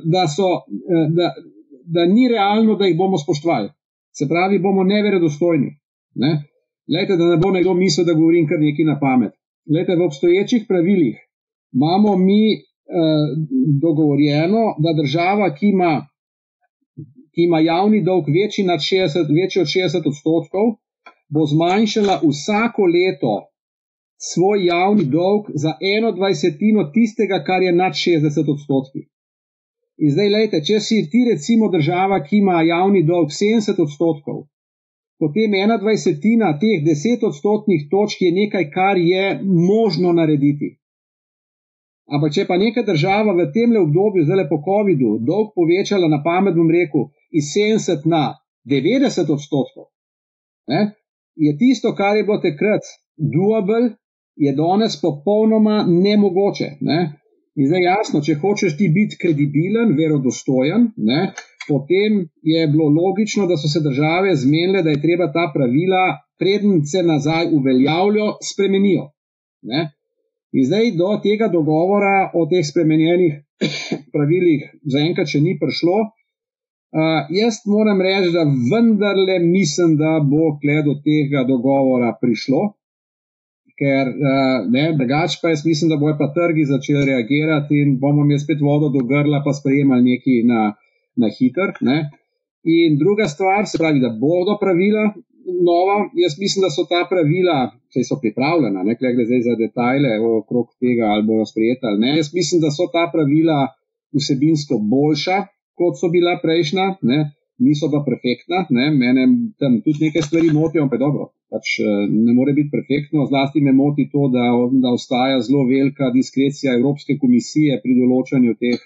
da ni realno, da jih bomo spoštovali. Se pravi, bomo neverodostojni. Ne? Lejte, da ne bo nekdo mislil, da govorim kar nekaj na pamet. Lejte, v obstoječih pravilih imamo mi dogovorjeno, da država, ki ima javni dolg večji od 60%, bo zmanjšala vsako leto svoj javni dolg za 1/20 tistega, kar je nad 60%. In zdaj, lejte, če si ti recimo država, ki ima javni dolg 70%, potem 1/20 teh 10% točk je nekaj, kar je možno narediti. Ampak če pa neka država v temle obdobju, zdaj po COVID-u, dolg povečala, na pamet bom rekel, iz 70 na 90%, ne, je tisto, kar je bilo takrat doable, je danes popolnoma nemogoče, ne. In zdaj jasno, če hočeš ti biti kredibilen, verodostojen, ne, potem je bilo logično, da so se države zmenile, da je treba ta pravila, preden se nazaj uveljavljajo, spremenijo. Ne. In zdaj do tega dogovora o teh spremenjenih pravilih zaenkrat še ni prišlo. Jaz moram reči, da vendarle mislim, da bo kle do tega dogovora prišlo. Ker drugač pa jaz mislim, da bojo pa trgi začeli reagirati in bomo imeli spet vodo do grla pa sprejemali nekaj na hiter. Ne. In druga stvar, se pravi, da bodo pravila nova, jaz mislim, da so ta pravila, saj so pripravljena, ne, gre zdaj za detajle okrog tega, ali bojo sprejeta ali ne. Jaz mislim, da so ta pravila vsebinsko boljša, kot so bila prejšnja, ne. Niso pa perfektna, ne. Mene tam tudi nekaj stvari motijo, pa dobro. Pač ne more biti perfektno, zlasti me moti to, da ostaja zelo velika diskrecija Evropske komisije pri določanju teh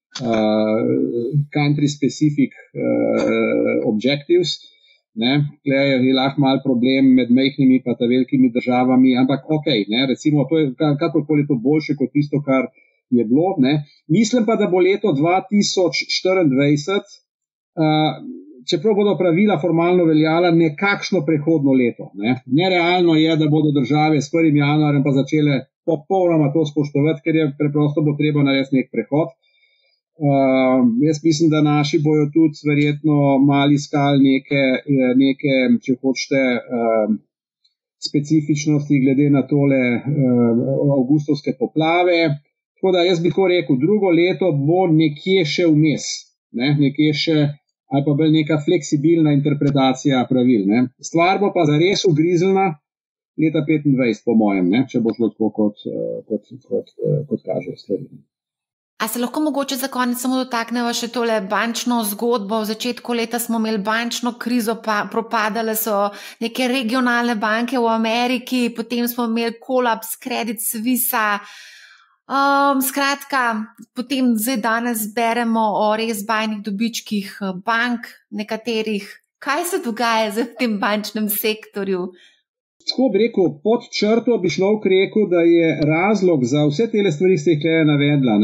country specific objectives. Ne. Tle je lahko mal problem med majhnimi pa ta velikimi državami, ampak okej, ne, recimo to je kakorkoli to boljše kot tisto, kar je bilo. Ne. Mislim pa, da bo leto 2024 čeprav bodo pravila formalno veljala nekakšno prehodno leto. Nerealno je, da bodo države s 1. januarjem pa začele popolnoma to spoštovati, ker je preprosto bo treba narediti nek prehod. Jaz mislim, da naši bojo tudi verjetno malo iskali neke, če hočete, specifičnosti glede na tole avgustovske poplave. Tako da jaz bi tako rekel, drugo leto bo nekje še vmes, nekje še, ali pa bolj neka fleksibilna interpretacija pravil. Stvar bo pa zares ugrizelna leta 2025, po mojem, če bo šlo tako, kot kaže stvari. A se lahko mogoče za konec samo dotaknemo še tole bančno zgodbo? V začetku leta smo imeli bančno krizo, pa propadale so neke regionalne banke v Ameriki, potem smo imeli kolaps Credit Suisse. Skratka, potem zdaj danes beremo o res bajnih dobičkih bank nekaterih. Kaj se dogaja v tem bančnem sektorju? Tako bi rekel, pod črto bi človek rekel, da je razlog za vse tele stvari, ste jih navedla,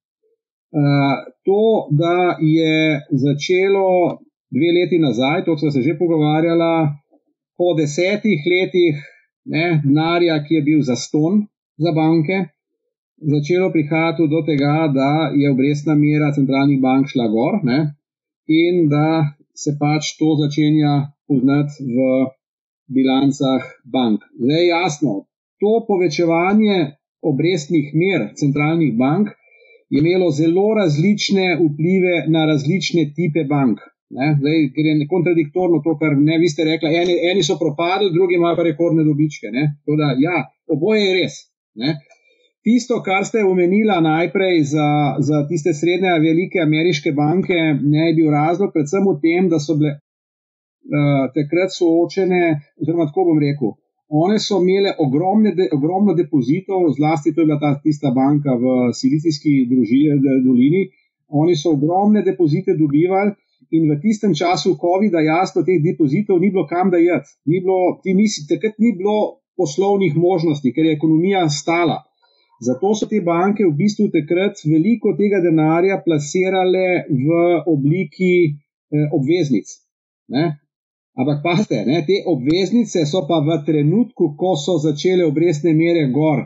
to, da je začelo 2 leti nazaj, to smo se že pogovarjala, po 10 letih denarja, ki je bil zastonj za banke, začelo prihajati do tega, da je obrestna mera centralnih bank šla gor, in da se pač to začenja poznati v bilancah bank. Zdaj jasno, to povečevanje obrestnih mer centralnih bank je imelo zelo različne vplive na različne tipe bank. Zdaj, ker je kontradiktorno to, kar vi ste rekla, eni so propadli, drugi imajo pa rekordne dobičke. Tako da, ja, oboje je res. Tisto, kar ste omenila najprej za tiste srednje velike ameriške banke, je bil razlog predvsem v tem, da so bile takrat soočene, oziroma tako bom rekel, one so imele ogromno depozitov, zlasti to je bila tista banka v Silicijski dolini, oni so ogromne depozite dobivali in v tistem času COVID-a jasno teh depozitov ni bilo kam dajati. Takrat ni bilo poslovnih možnosti, ker je ekonomija stala. Zato so te banke v bistvu takrat veliko tega denarja plasirale v obliki obveznic. Ampak pazite, te obveznice so pa v trenutku, ko so začele obrestne mere gor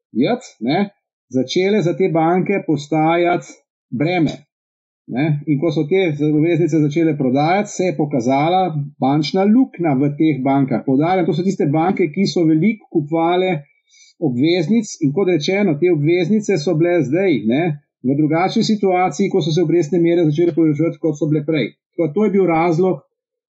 začele za te banke postajati breme. In ko so te obveznice začele prodajati, se je pokazala bančna luknja v teh bankah. Poudarjam, to so tiste banke, ki so veliko kupovale obveznic in kot rečeno, te obveznice so bile zdaj v drugačni situaciji, ko so se obrestne mere začele povečevati, kot so bile prej. Tako, to je bil razlog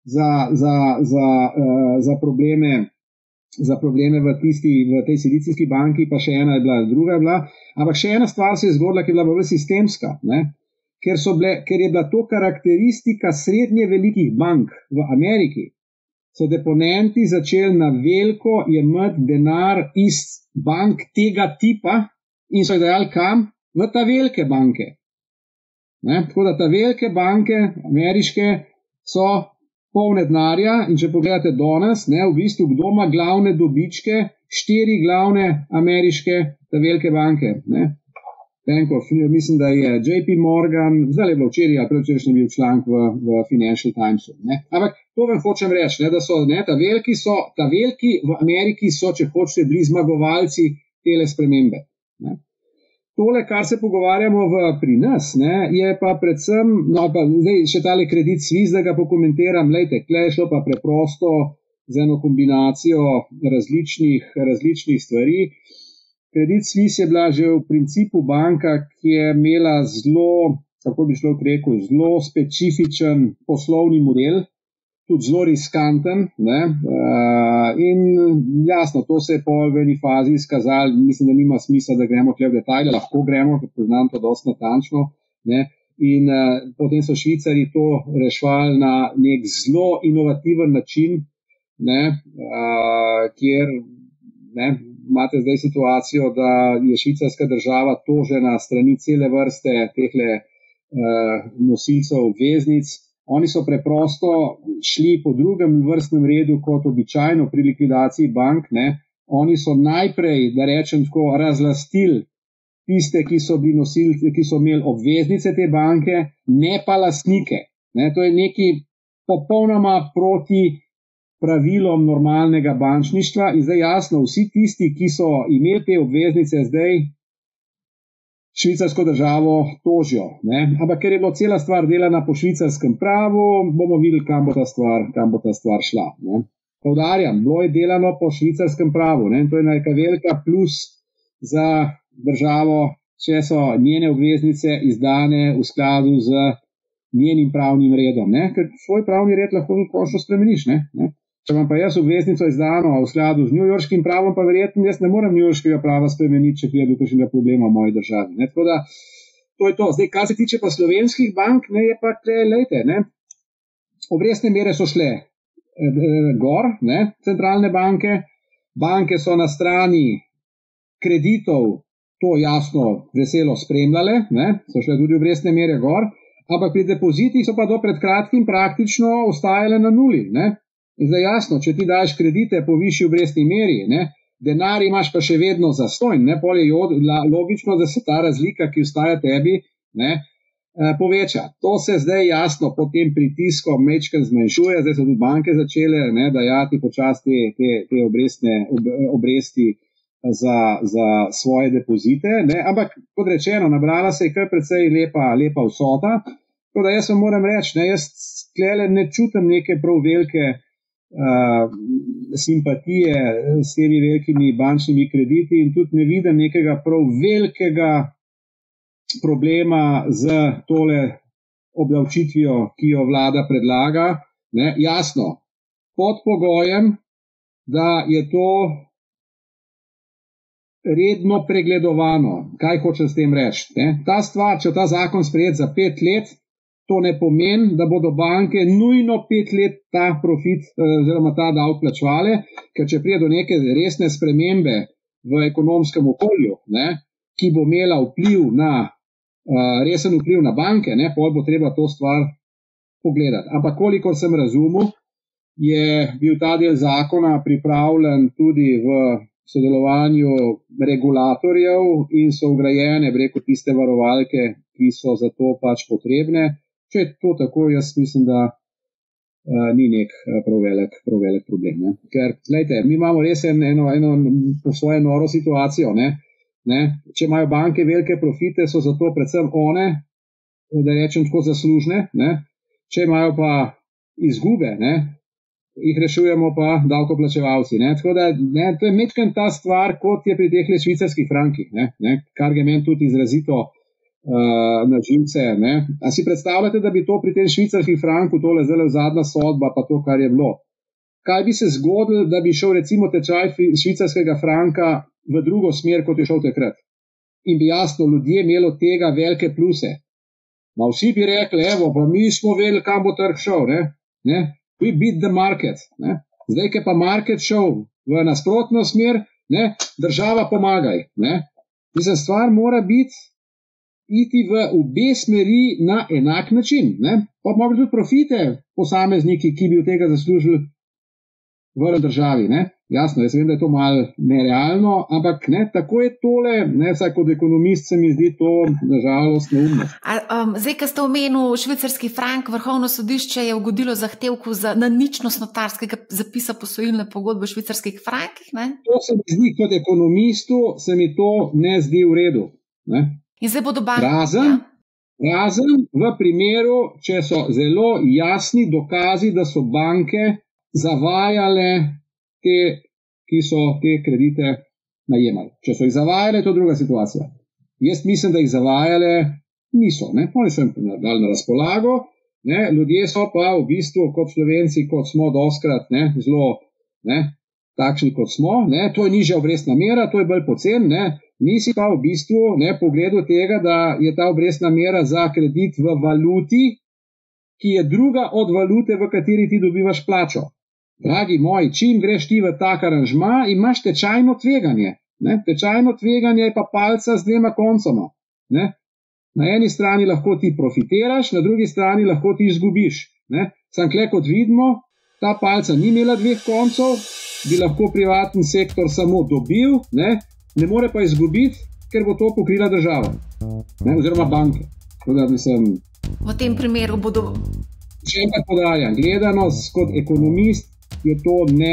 za probleme v tej Silicijski banki, pa še ena je bila, druga je bila. Ampak še ena stvar se je zgodila, ki je bila bolj sistemska, ker je bila to karakteristika srednje velikih bank v Ameriki. So deponenti začeli na veliko jemati denar iz bank tega tipa in so jih dajali kam? V ta velike banke. Tako da ta velike banke, ameriške, so polne denarja in če pogledate danes, v bistvu kdo ima glavne dobičke, 4 glavne ameriške ta velike banke. Mislim, da je JP Morgan, zdaj je bilo včeraj, ali predvčerajšnji bil članek v Financial Timesu. Ampak to vam hočem reči, da so ta veliki v Ameriki so, če hočete, bili zmagovalci tele spremembe. Tole, kar se pogovarjamo pri nas, je pa predvsem, zdaj še tale Credit Suisse, da ga pokomentiram, tle je šlo pa preprosto z eno kombinacijo različnih stvari. Credit Suisse je bila že v principu banka, ki je imela zelo, kako bi človek rekel, zelo specifičen poslovni model, tudi zelo riskanten, in jasno, to se je pol v eni fazi izkazalo, mislim, da nima smisla, da gremo tukaj v detajle, lahko gremo, ker poznam to dosti natančno, in potem so Švicari to reševali na nek zelo inovativen način, kjer imate zdaj situacijo, da je švicarska država tožena strani cele vrste tehle nosilcev obveznic. Oni so preprosto šli po drugem vrstnem redu kot običajno pri likvidaciji bank. Oni so najprej, da rečem tako, razlastili tiste, ki so bili nosilci, ki so imeli obveznice te banke, ne pa lastnike. To je nekaj popolnoma proti pravilom normalnega bančništva in zdaj jasno, vsi tisti, ki so imeli te obveznice, zdaj švicarsko državo tožijo. Ne? Ampak ker je bila cela stvar delana po švicarskem pravu, bomo videli, kam bo ta stvar šla. Ne? Poudarjam, bilo je delano po švicarskem pravu. Ne? To je neka velika plus za državo, če so njene obveznice izdane v skladu z njenim pravnim redom. Ne? Ker svoj pravni red lahko končno spremeniš. Ne? Če imam pa jaz obveznico izdano v skladu z newyorškim pravom, pa verjetno jaz ne morem newyorškega prava spremeniti, če pride do kakšnega problema v moji državi. Ne? Tako da, to je to. Zdaj, kar se tiče pa slovenskih bank, ne, je pa lejte, ne? Obrestne mere so šle gor, ne? Centralne banke so na strani kreditov to jasno veselo spremljale, ne? So šle tudi obrestne mere gor, ampak pri depozitih so pa do pred kratkim praktično ostajale na nuli, ne? In zdaj jasno, če ti daš kredite po višji obrestni meri, ne, denar imaš pa še vedno zastonj, ne, pol je logično, da se ta razlika, ki ostaja tebi, ne, poveča. To se zdaj jasno pod tem pritiskom mečken zmanjšuje, zdaj so tudi banke začele, ne, dajati počasti te obresti za svoje depozite, ne, ampak kot rečeno, nabrala se je kar precej lepa vsota, tako da jaz vam moram reči, ne, jaz tlele ne čutim neke prav velike simpatije s temi velikimi bančnimi krediti in tudi ne vidim nekega prav velikega problema z tole obdavčitvijo, ki jo vlada predlaga. Ne? Jasno, pod pogojem, da je to redno pregledovano. Kaj hočem s tem reči? Ne? Ta stvar, če ta zakon sprejet za 5 let, to ne pomeni, da bodo banke nujno 5 let ta profit oziroma ta davek plačevale, ker če pride do neke resne spremembe v ekonomskem okolju, ne, ki bo imela resen vpliv na banke, ne, pol bo treba to stvar pogledati. Ampak kolikor sem razumel, je bil ta del zakona pripravljen tudi v sodelovanju regulatorjev in so vgrajene, tiste varovalke, ki so za to pač potrebne. Če je to tako, jaz mislim, da ni nek prav velik problem. Ne? Ker, gledajte, mi imamo res eno po svoje noro situacijo. Ne? Če imajo banke velike profite, so zato predvsem one, da rečem tako, zaslužne. Ne? Če imajo pa izgube, ne? Jih rešujemo pa davkoplačevalci. Ne? Tako da, ne, to je mečken ta stvar, kot je pri teh švicarskih frankih, ne? Kar je meni tudi izrazito na živce. A si predstavljate, da bi to pri tem švicarskih franku, tole zdaj zadnja sodba, pa to, kar je bilo. Kaj bi se zgodilo, da bi šel recimo tečaj švicarskega franka v drugo smer, kot je šel takrat? In bi jasno ljudje imeli od tega velike pluse. Ma vsi bi rekli, evo, pa mi smo vedeli, kam bo trg šel. Ne? We beat the market. Ne? Zdaj, ki pa market šel v nasprotno smer, ne? Država pomagaj. Ne? Mislim, stvar mora iti v obe smeri na enak način. Ne? Pa bi mogli tudi profite posamezniki, ki bi od tega zaslužili v državi. Ne? Jasno, jaz vem, da je to malo nerealno, ampak ne, tako je tole, ne, vsaj kot ekonomist se mi zdi to nažalost neumno. Zdaj, ko ste omenil švicarski frank, Vrhovno sodišče je ugodilo zahtevku na ničnost notarskega zapisa posojilne pogodbe v švicarskih frankih. Ne? To se mi zdi, kot ekonomistu, se mi to ne zdi v redu. Ne? In zdaj bodo banke. Razen v primeru, če so zelo jasni dokazi, da so banke zavajale te, ki so te kredite najemali. Če so jih zavajale, to je druga situacija. Jaz mislim, da jih zavajale niso. Ne? Oni so jim dali na razpolago, ne? Ljudje so pa v bistvu kot Slovenci, kot smo doskrat, ne? Zelo takšni, kot smo. Ne? To je nižja obrestna mera, to je bolj pocen, ne? Nisi pa v bistvu pogledal tega, da je ta obrestna mera za kredit v valuti, ki je druga od valute, v kateri ti dobivaš plačo. Dragi moji, čim greš ti v tak aranžma, imaš tečajno tveganje. Ne? Tečajno tveganje je pa palca z 2 koncoma. Ne? Na eni strani lahko ti profitiraš, na drugi strani lahko ti izgubiš. Ne? Sam kle, kot vidimo, ta palca ni imela 2 koncov, bi lahko privatni sektor samo dobil, ne more pa izgubiti, ker bo to pokrila država, oziroma banke. Da, mislim, v tem primeru bodo Še enkrat podarjam, gledano kot ekonomist je to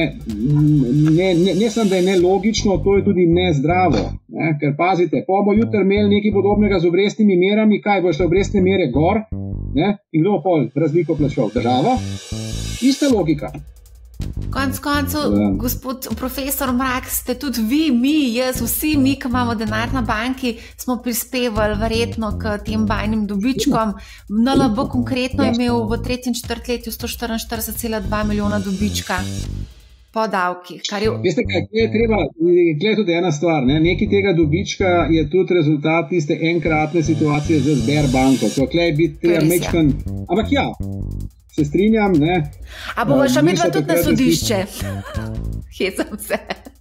ne samo, da je nelogično, to je tudi nezdravo. Ne? Ker pazite, bomo jutri imeli nekaj podobnega z obrestnimi merami, kaj boste obrestne mere gor, ne? In kdo pol razliko plačal? Država? Ista logika. Konec koncev, gospod profesor Mrak, ste tudi vi, jaz, vsi mi, ki imamo denar na banki, smo prispevali verjetno k tem bajnim dobičkom. NLB konkretno je imel v tretjem četrtletju 144,2 milijona dobička po davkih. Veste kaj, je treba, gled tudi ena stvar, ne? Nekaj tega dobička je tudi rezultat tiste enkratne situacije z Sberbanko. To je biti treba mečkan, ampak ja, se strinjam, ne. A bo šla midva tudi na sodišče? Hecam se.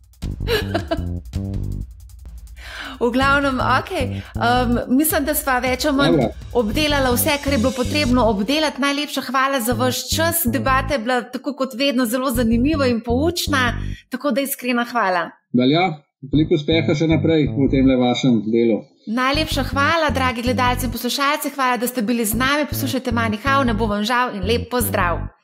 V glavnem, mislim, da sva več o manj obdelala vse, kar je bilo potrebno obdelati. Najlepša hvala za vaš čas. Debata je bila tako kot vedno zelo zanimiva in poučna, tako da iskrena hvala. Velja, veliko uspeha še naprej v tem vašem delu. Najlepša hvala, dragi gledalci in poslušalci, hvala, da ste bili z nami. Poslušajte Money How, ne bo vam žal in lep pozdrav.